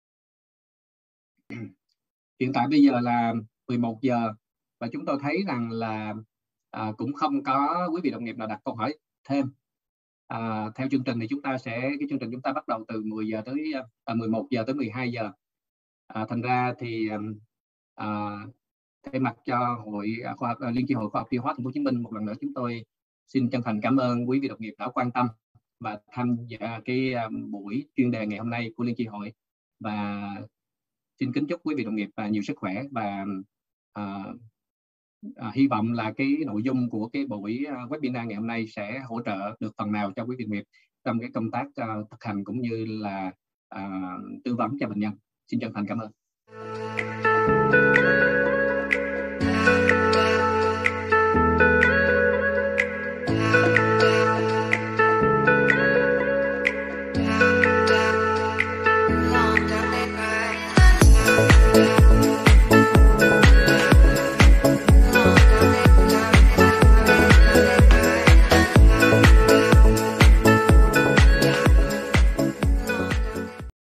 Hiện tại bây giờ là mười một giờ và chúng tôi thấy rằng là à, cũng không có quý vị đồng nghiệp nào đặt câu hỏi thêm. À, theo chương trình thì chúng ta sẽ cái chương trình chúng ta bắt đầu từ mười giờ tới à, mười một giờ tới mười hai giờ. À, thành ra thì à, thay mặt cho hội khoa học, Liên chi hội khoa học tiêu hóa Thành phố Hồ Chí Minh, một lần nữa chúng tôi xin chân thành cảm ơn quý vị đồng nghiệp đã quan tâm và tham gia cái buổi chuyên đề ngày hôm nay của Liên chi hội, và xin kính chúc quý vị đồng nghiệp nhiều sức khỏe, và à, à, hy vọng là cái nội dung của cái buổi webinar ngày hôm nay sẽ hỗ trợ được phần nào cho quý vị đồng nghiệp trong cái công tác uh, thực hành cũng như là uh, tư vấn cho bệnh nhân. Xin chân thành cảm ơn.